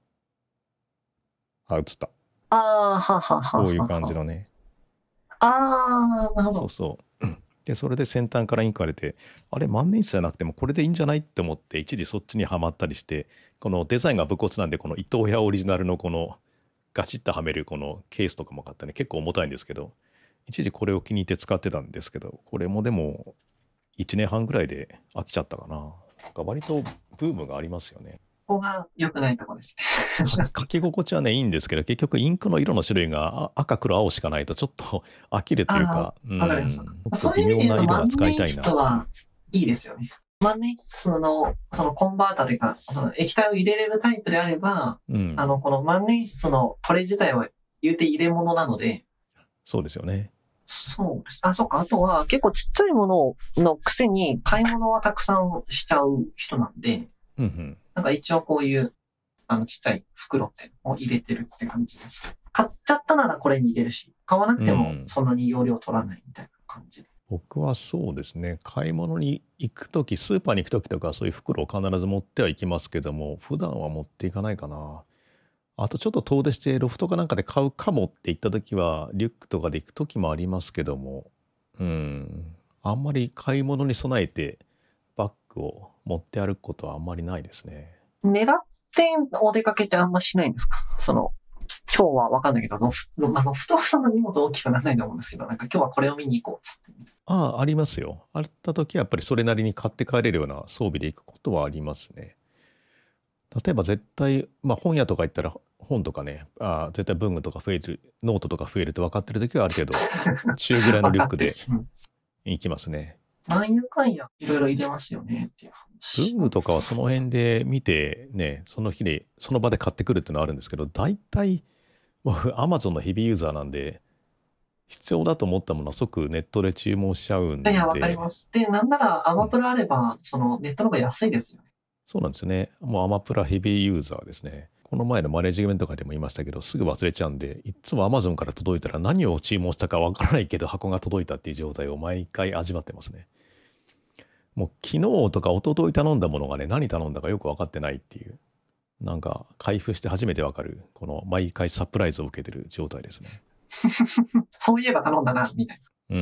あ、映った。 ああ、ははは。 こういう感じのね。 ああ、なるほど。 そうそう。で、それで先端からインクが出て、あれ、万年筆じゃなくてもこれでいいんじゃないって思って、一時そっちにはまったりして、このデザインが武骨なんで、この伊藤屋オリジナルのこのガチッとはめるこのケースとかも買ったね、結構重たいんですけど、一時これを気に入って使ってたんですけど、これもでもいちねんはんぐらいで飽きちゃったかな。なんか割とブームがありますよね。 ここが良くないところですね。 書き心地はね、いいんですけど、結局インクの色の種類が赤、黒、青しかないとちょっと飽きるというか、 うん、わかりました。もっと微妙な色が使いたいな。万年筆はいいですよね。万年筆のそのコンバータというか、その液体を入れれるタイプであれば、うん、あの、この万年筆のこれ自体は言うて入れ物なので。 そうですよね。 そうです。あ、そうか。あとは結構ちっちゃいもののくせに買い物はたくさんしちゃう人なんで、うんうん、なんか一応こういうあのちっちゃい袋ってを入れてるって感じです。買っちゃったならこれに入れるし、買わなくてもそんなに容量取らないみたいな感じで。 うん、僕はそうですね、買い物に行くとき、スーパーに行くときとかそういう袋を必ず持ってはいきますけども、普段は持っていかないかな。あとちょっと遠出してロフトかなんかで買うかもって言ったときは、リュックとかで行くときもありますけども、うん、あんまり買い物に備えてバッグを持って歩くことはあんまりないですね。 狙ってお出かけってあんましないんですか？その、今日はわかんないけど、ロフあの、ふとその荷物大きくならないと思うんですけど、なんか今日はこれを見に行こうっつって。 ああ、ありますよ。あった時はやっぱりそれなりに買って帰れるような装備で行くことはありますね。例えば絶対、まあ本屋とか行ったら本とかね、あ絶対文具とか増える、ノートとか増えるって分かってる時はあるけど、中ぐらいのリュックで行きますね。 なんやかんやいろいろ入れますよねっていう話。 文具とかはその辺で見てね、その日でその場で買ってくるっていうのはあるんですけど、大体僕 Amazon のヘビーユーザーなんで、必要だと思ったものは即ネットで注文しちゃうんで。 いや、わかります。で、なんならアマプラあれば、うん、そのネットの方が安いですよね。 そうなんですよね。もうアマプラヘビーユーザーですね。この前のマネジメント会でも言いましたけど、すぐ忘れちゃうんで、いつも Amazon から届いたら何を注文したかわからないけど箱が届いたっていう状態を毎回味わってますね。もう昨日とか一昨日頼んだものがね、何頼んだかよく分かってないっていう、なんか開封して初めて分かる、この毎回サプライズを受けてる状態ですね。 そういえば頼んだな、みたいな。 うん、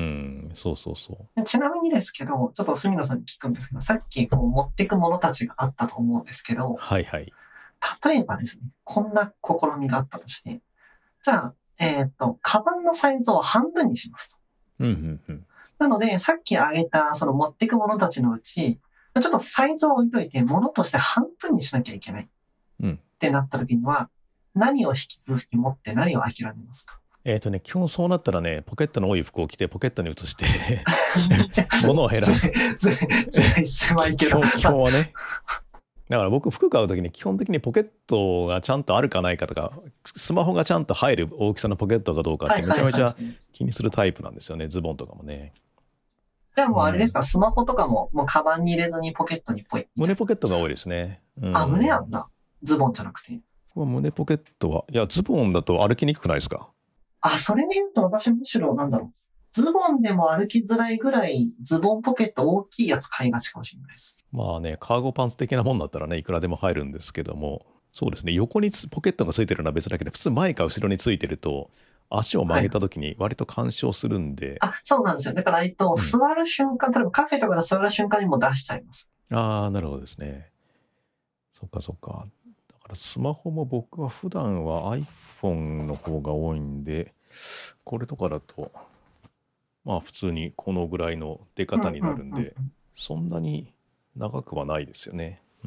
そうそうそう。 ちなみにですけど、ちょっと隅野さんに聞くんですけど、さっきこう持ってくものたちがあったと思うんですけど、 はいはい。 例えばですね、こんな試みがあったとして、じゃあ、えっと、カバンのサイズを半分にしますと。 うんうんうん。 なので、さっき挙げたその持ってくものたちのうち、ちょっとサイズを置いといて、ものとして半分にしなきゃいけないうん。 ってなった時には、何を引き続き持って何を諦めますか？ えっとね、基本そうなったらね、ポケットの多い服を着て、ポケットに移して物を減らす。 ずるい、ずるい、狭いけど。 基本、基本はね。だから僕、服買うときに基本的にポケットがちゃんとあるかないかとか、スマホがちゃんと入る大きさのポケットかどうかってめちゃめちゃ気にするタイプなんですよね、ズボンとかもね。 じゃあもうあれですか、うん、スマホとかももうカバンに入れずにポケットにポイ。 胸ポケットが多いですね。 うん、あ、胸なんだ。ズボンじゃなくて。 胸ポケットは、いや、ズボンだと歩きにくくないですか？ あ、それで言うと私むしろなんだろう。ズボンでも歩きづらいぐらいズボンポケット大きいやつ買いがちかもしれないです。 まあね、カーゴパンツ的なもんだったらね、いくらでも入るんですけども、そうですね、横にポケットがついてるのは別だけで、普通前か後ろについてると、足を曲げた時に割と干渉するんで。 はい、あ、そうなんですよ。だから、えっと、うん、座る瞬間、例えばカフェとかで座る瞬間にも出しちゃいます。 ああ、なるほどですね。そっかそっか。だからスマホも僕は普段は iPhone の方が多いんで、これとかだと、まあ普通にこのぐらいの出方になるんで、うんうんうんうん、そんなに長くはないですよね。うん。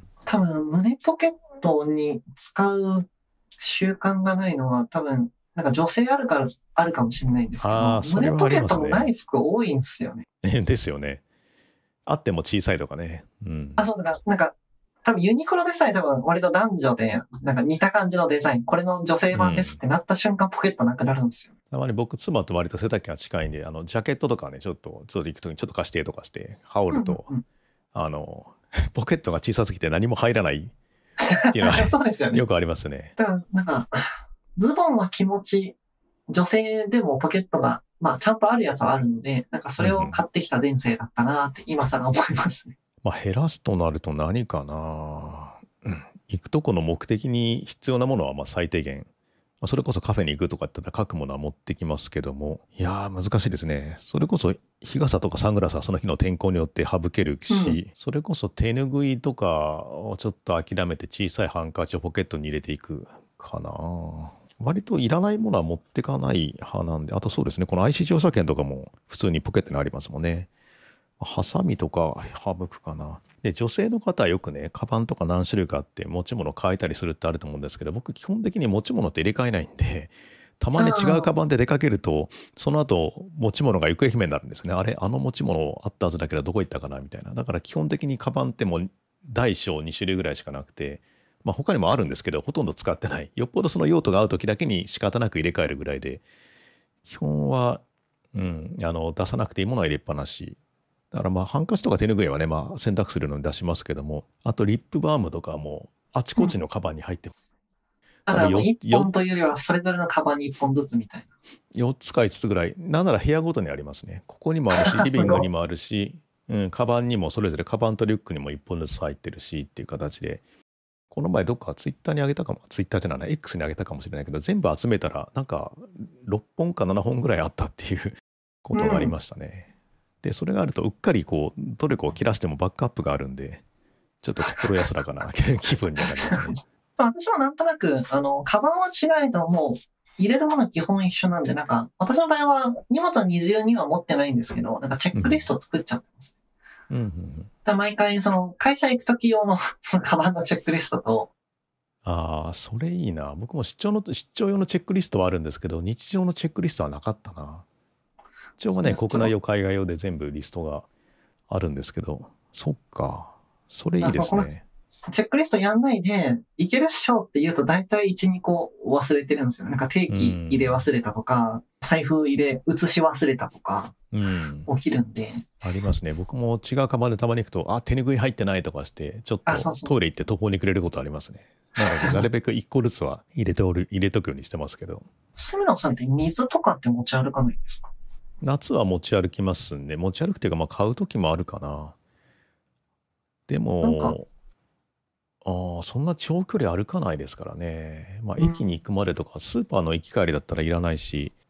多分、胸ポケットに使う習慣がないのは多分、なんか女性あるから、あるかもしれないんですけど、 あ、それはありますね。 胸ポケットのない服多いんですよね。 ですよね。あっても小さいとかね。うん。 あ、そうだから、なんか、多分ユニクロでさえ多分割と男女で、なんか似た感じのデザイン、これの女性版ですってなった瞬間、ポケットなくなるんですよ。 たまに僕、妻と割と背丈が近いんで、あの、ジャケットとかね、ちょっと、ちょっと行くときにちょっと貸してとかして、羽織ると、うんうんうん、あの、ポケットが小さすぎて何も入らないっていうのはそうですよね。よくありますね。 だから、なんか、ズボンは気持ち、女性でもポケットが、まあ、ちゃんとあるやつはあるので、なんかそれを買ってきた前世だったなって今更思いますね。 まあ、減らすとなると何かな、うん、行くとこの目的に必要なものはまあ最低限、まあ、それこそカフェに行くとかって言ったら書くものは持ってきますけども、いやー難しいですね。それこそ日傘とかサングラスはその日の天候によって省けるし、うん、それこそ手拭いとかをちょっと諦めて小さいハンカチをポケットに入れていくかな。割といらないものは持ってかない派なんで、あとそうですね、この アイシー 乗車券とかも普通にポケットにありますもんね。ハサミとか省くかな。で、女性の方はよくね、カバンとか何種類かあって持ち物変えたりするってあると思うんですけど、僕基本的に持ち物って入れ替えないんで、たまに違うカバンで出かけると、その後持ち物が行方不明になるんですね。あれ、あの持ち物あったはずだけどどこ行ったかなみたいな。だから基本的にカバンってもう大小に種類ぐらいしかなくて、まあ他にもあるんですけど、ほとんど使ってない。よっぽどその用途が合う時だけに仕方なく入れ替えるぐらいで、基本は、うん、あの出さなくていいものは入れっぱなし。だからまあハンカチとか手拭いはね、まあ洗濯するのに出しますけども、あとリップバームとかもあちこちのカバンに入ってます。 うん、だからもういっぽんというよりはそれぞれのカバンにいっぽんずつみたいな。 よっつかいつつぐらい、なんなら部屋ごとにありますね。ここにもあるし、リビングにもあるし、うん、カバンにもそれぞれカバンとリュックにもいっぽんずつ入ってるしっていう形で、この前どっかツイッターに上げたかも、ツイッターじゃない、X に上げたかもしれないけど、全部集めたらなんかろっぽんかななほんぐらいあったっていうことがありましたね。うん、で、それがあるとうっかりこう、どれかを切らしてもバックアップがあるんで、ちょっと心安らかな気分になりますね。 私はなんとなく、あの、カバンは違いともう、入れるもの基本一緒なんで、なんか、私の場合は荷物は二重には持ってないんですけど、なんかチェックリストを作っちゃってます。うんうんうん、だ毎回、その、会社行くとき用の、そのカバンのチェックリストと、 ああ、それいいな。僕も出張の、出張用のチェックリストはあるんですけど、日常のチェックリストはなかったな。一応はね、国内用、海外用で全部リストがあるんですけど、そっか。それいいですね。 チェックリストやんないで、いけるっしょって言うと大体いち、にこ忘れてるんですよ。なんか定期入れ忘れたとか、財布入れ、移し忘れたとか、起きるんで、 うん。ありますね。僕も違うカバンでたまに行くと、あ、手拭い入ってないとかして、ちょっとトイレ行って途方に暮れることありますね。なので、なるべくいっこずつは入れておる、入れとくようにしてますけど。 住野さんって水とかって持ち歩かないんですか？ 夏は持ち歩きますんで、持ち歩くっていうか、まあ買うときもあるかな。でも、ああ、そんな長距離歩かないですからね。まあ、駅に行くまでとか、スーパーの行き帰りだったらいらないし、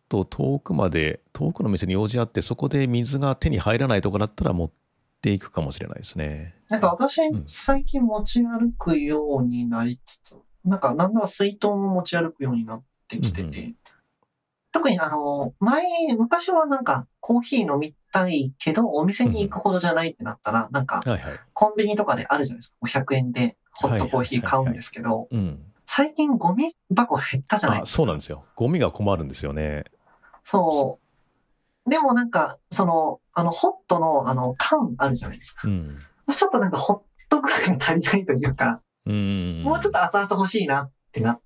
と遠くまで遠くの店に用事あってそこで水が手に入らないとこだったら持っていくかもしれないですね。 なんか私、最近持ち歩くようになりつつ、うん、なんかなんなら水筒も持ち歩くようになってきてて、うんうん、特にあの、前、昔はなんかコーヒー飲みたいけど、お店に行くほどじゃないってなったら、うん、なんか、コンビニとかであるじゃないですか。ひゃくえんでホットコーヒー買うんですけど、最近ゴミ箱減ったじゃないですか。 あ、そうなんですよ。ゴミが困るんですよね。 そう。でもなんか、その、あの、ホットの、あの、缶あるじゃないですか。うん、ちょっとなんかホット具合が足りないというか、うん、もうちょっと熱々欲しいなってなって、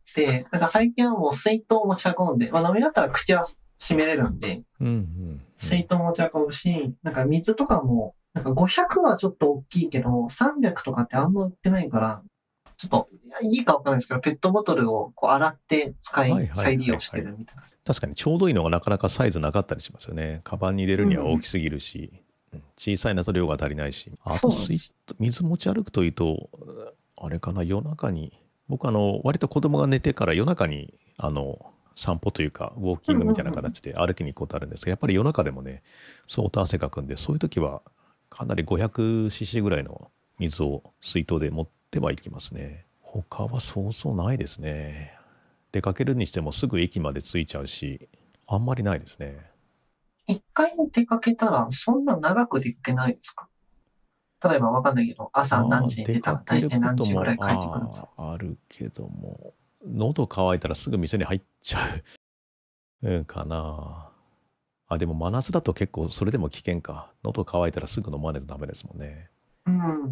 なんか最近はもう水筒を持ち運んで、まあ飲みだったら口は閉めれるんで、うんうんうん、水筒持ち運ぶし、なんか水とかも、なんかごひゃくはちょっと大きいけど、さんびゃくとかってあんま売ってないから、ちょっといいかわかんないですけど、ペットボトルをこう洗って使い、再利用してるみたいな。 確かにちょうどいいのがなかなかサイズなかったりしますよね。カバンに入れるには大きすぎるし、うん、小さいなと量が足りないし。あと水持ち歩くというと、あれかな、夜中に、僕あの、割と子供が寝てから夜中に、あの、散歩というか、ウォーキングみたいな形で歩きに行くことあるんですけど、やっぱり夜中でもね、相当汗かくんで、そういう時はかなり ごひゃくシーシー ぐらいの水を水筒で持ってはいきますね。他はそうそうないですね。出かけるにしてもすぐ駅まで着いちゃうし、あんまりないですね。 一回出かけたらそんな長く出かけないですか？例えばわかんないけど、朝何時に出たら大体何時ぐらい帰ってくるんですか？ あるけども、喉乾いたらすぐ店に入っちゃう、うん、かな。あ、でも真夏だと結構それでも危険か。喉乾いたらすぐ飲まないとダメですもんね。うん、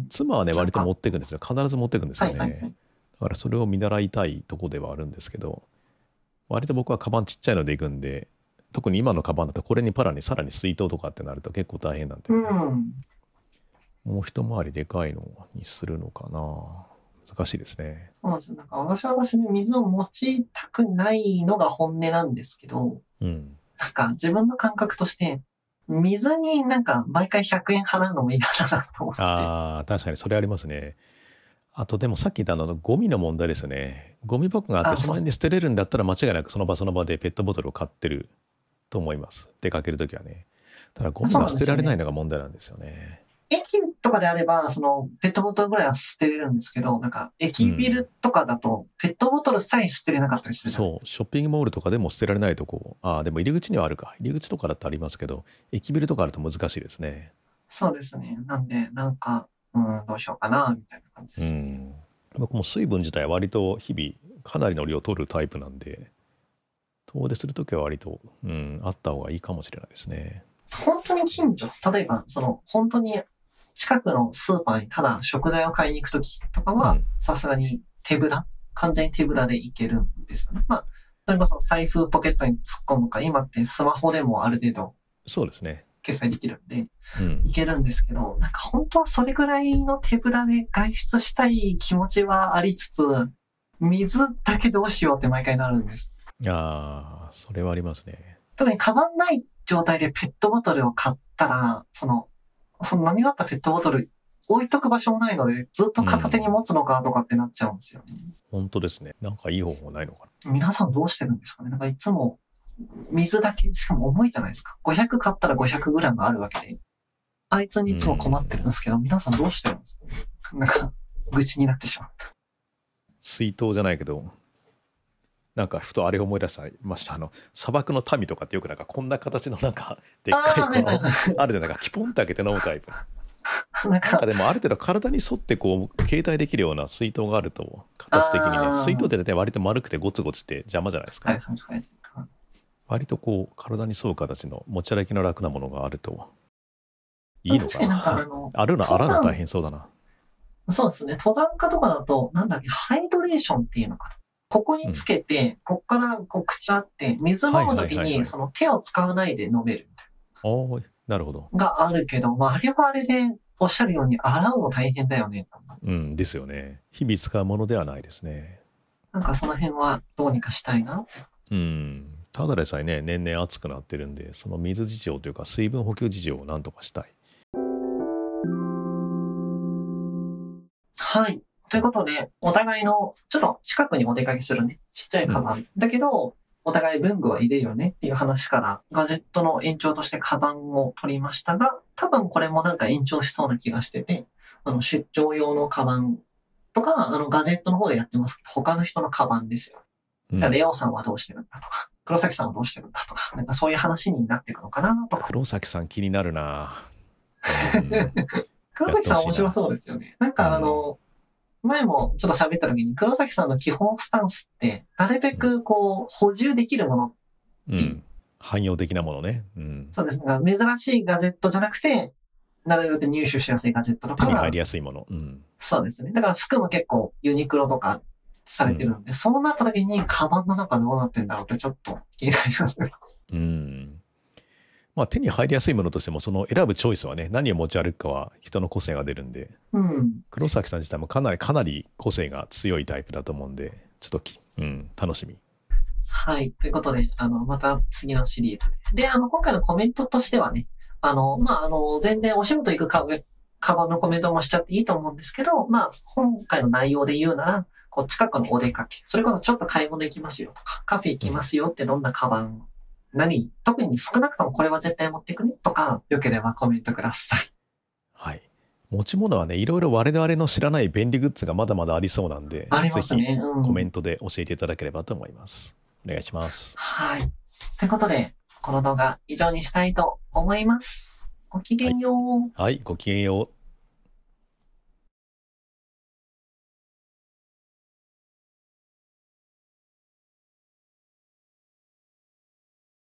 妻はね、割と持っていくんですよ。必ず持っていくんですよね。はいはいはい、だからそれを見習いたいとこではあるんですけど、割と僕はカバンちっちゃいので行くんで、特に今のカバンだとこれにパラにさらに水筒とかってなると結構大変なんで、ね、うん、もう一回りでかいのにするのかな。難しいですね。 そうなんですよ。なんか私は私で水を持ちたくないのが本音なんですけど、うん、なんか自分の感覚として水になんか毎回ひゃくえん払うのも嫌だなと思って。 ああ、確かにそれありますね。あとでもさっき言ったあのゴミの問題ですよね。ゴミ箱があってその辺で捨てれるんだったら間違いなくその場その場でペットボトルを買ってると思います。出かけるときはね。ただゴミが捨てられないのが問題なんですよね。 駅とかであれば、そのペットボトルぐらいは捨てれるんですけど、なんか駅ビルとかだとペットボトルさえ捨てれなかったりする、 うん、そう、ショッピングモールとかでも捨てられないとこ、ああ、でも入り口にはあるか。入り口とかだとありますけど、駅ビルとかあると難しいですね。 そうですね。なんで、なんか、うん、どうしようかな、みたいな感じです、ね。うん。 僕も水分自体は割と日々かなりの量を取るタイプなんで、遠出するときは割と、うん、あった方がいいかもしれないですね。 本当に近所、例えば、その、本当に近くのスーパーにただ食材を買いに行くときとかは、さすがに手ぶら、完全に手ぶらで行けるんですよね。まあ、それこそ財布ポケットに突っ込むか、今ってスマホでもある程度、 そうですね。 決済できるんで、うん、いけるんですけど、なんか本当はそれぐらいの手ぶらで外出したい気持ちはありつつ、水だけどうしようって毎回なるんです。 ああ、それはありますね。 特にカバンない状態でペットボトルを買ったら、その、その飲み終わったペットボトル置いとく場所もないので、ずっと片手に持つのかとかってなっちゃうんですよね。 うん、本当ですね。なんかいい方法ないのかな。 皆さんどうしてるんですかね。なんかいつも水だけ、しかも重いじゃないですか。ごひゃく買ったら ごひゃくグラム あるわけで。あいつにいつも困ってるんですけど、皆さんどうしてるんですか？なんか、愚痴になってしまった。 水筒じゃないけど、なんかふとあれを思い出しました。あの砂漠の民とかってよくなんかこんな形のなんかでっかいこのあるでなんかキポンって開けて飲むタイプ。なんかでもある程度体に沿ってこう携帯できるような水筒があると形的にね、水筒って大体割と丸くてゴツゴツって邪魔じゃないですか、ね。はいはいはい、割とこう体に沿う形の持ち歩きの楽なものがあるといいのかな。 なんかあのあるの洗うの大変そうだな。 そうですね。登山家とかだとなんだっけハイドレーションっていうのかな。ここにつけて、うん、ここからこう口あって、水飲むときにその手を使わないで飲めるみたいな。 おー、なるほど。 があるけど、まあ、あれはあれでおっしゃるように洗うの大変だよね。 うん、ですよね。日々使うものではないですね。 なんかその辺はどうにかしたいな。 うん。ただでさえね、年々暑くなってるんで、その水事情というか水分補給事情をなんとかしたい。 はい。ということで、お互いの、ちょっと近くにお出かけするね。ちっちゃいカバン。だけど、 お互い文具はいるよねっていう話からガジェットの延長としてカバンを取りましたが、多分これもなんか延長しそうな気がしてて、あの出張用のカバンとか、あのガジェットの方でやってますけど、他の人のカバンですよ。じゃあレオさんはどうしてるんだとか、黒崎さんはどうしてるんだとか、なんかそういう話になっていくのかなとか。 黒崎さん気になるな。うん、 黒崎さん面白そうですよね。なんかあの、うん、前もちょっと喋った時に黒崎さんの基本スタンスって、なるべくこう補充できるものっていう、うん、 汎用的なものね。 うん、そうですね。珍しいガジェットじゃなくて、なるべく入手しやすいガジェットとか。 手に入りやすいもの。うん、 そうですね。だから服も結構ユニクロとかされてるんで、うん、そうなった時にカバンの中どうなってんだろうってちょっと気になりますね。 うん。まあ手に入りやすいものとしても、その選ぶチョイスはね、何を持ち歩くかは人の個性が出るんで、 うん、 黒崎さん自体もかなりかなり個性が強いタイプだと思うんで、ちょっとき、うん、楽しみ。 はい。ということで、あの、また次のシリーズで。で、あの、今回のコメントとしてはね、あの、まあ、あの、全然お仕事行くカカバンのコメントもしちゃっていいと思うんですけど、まあ、今回の内容で言うなら、こう、近くのお出かけ、それこそちょっと買い物行きますよとか、カフェ行きますよってどんなカバン、何、特に少なくともこれは絶対持っていくねとか、よければコメントください。 はい。持ち物はね、いろいろ我々の知らない便利グッズがまだまだありそうなんで、 ありますね。 うん、コメントで教えていただければと思います。お願いします。 はい。ということで、この動画以上にしたいと思います。ごきげんよう。 はい、はい、ごきげんよう。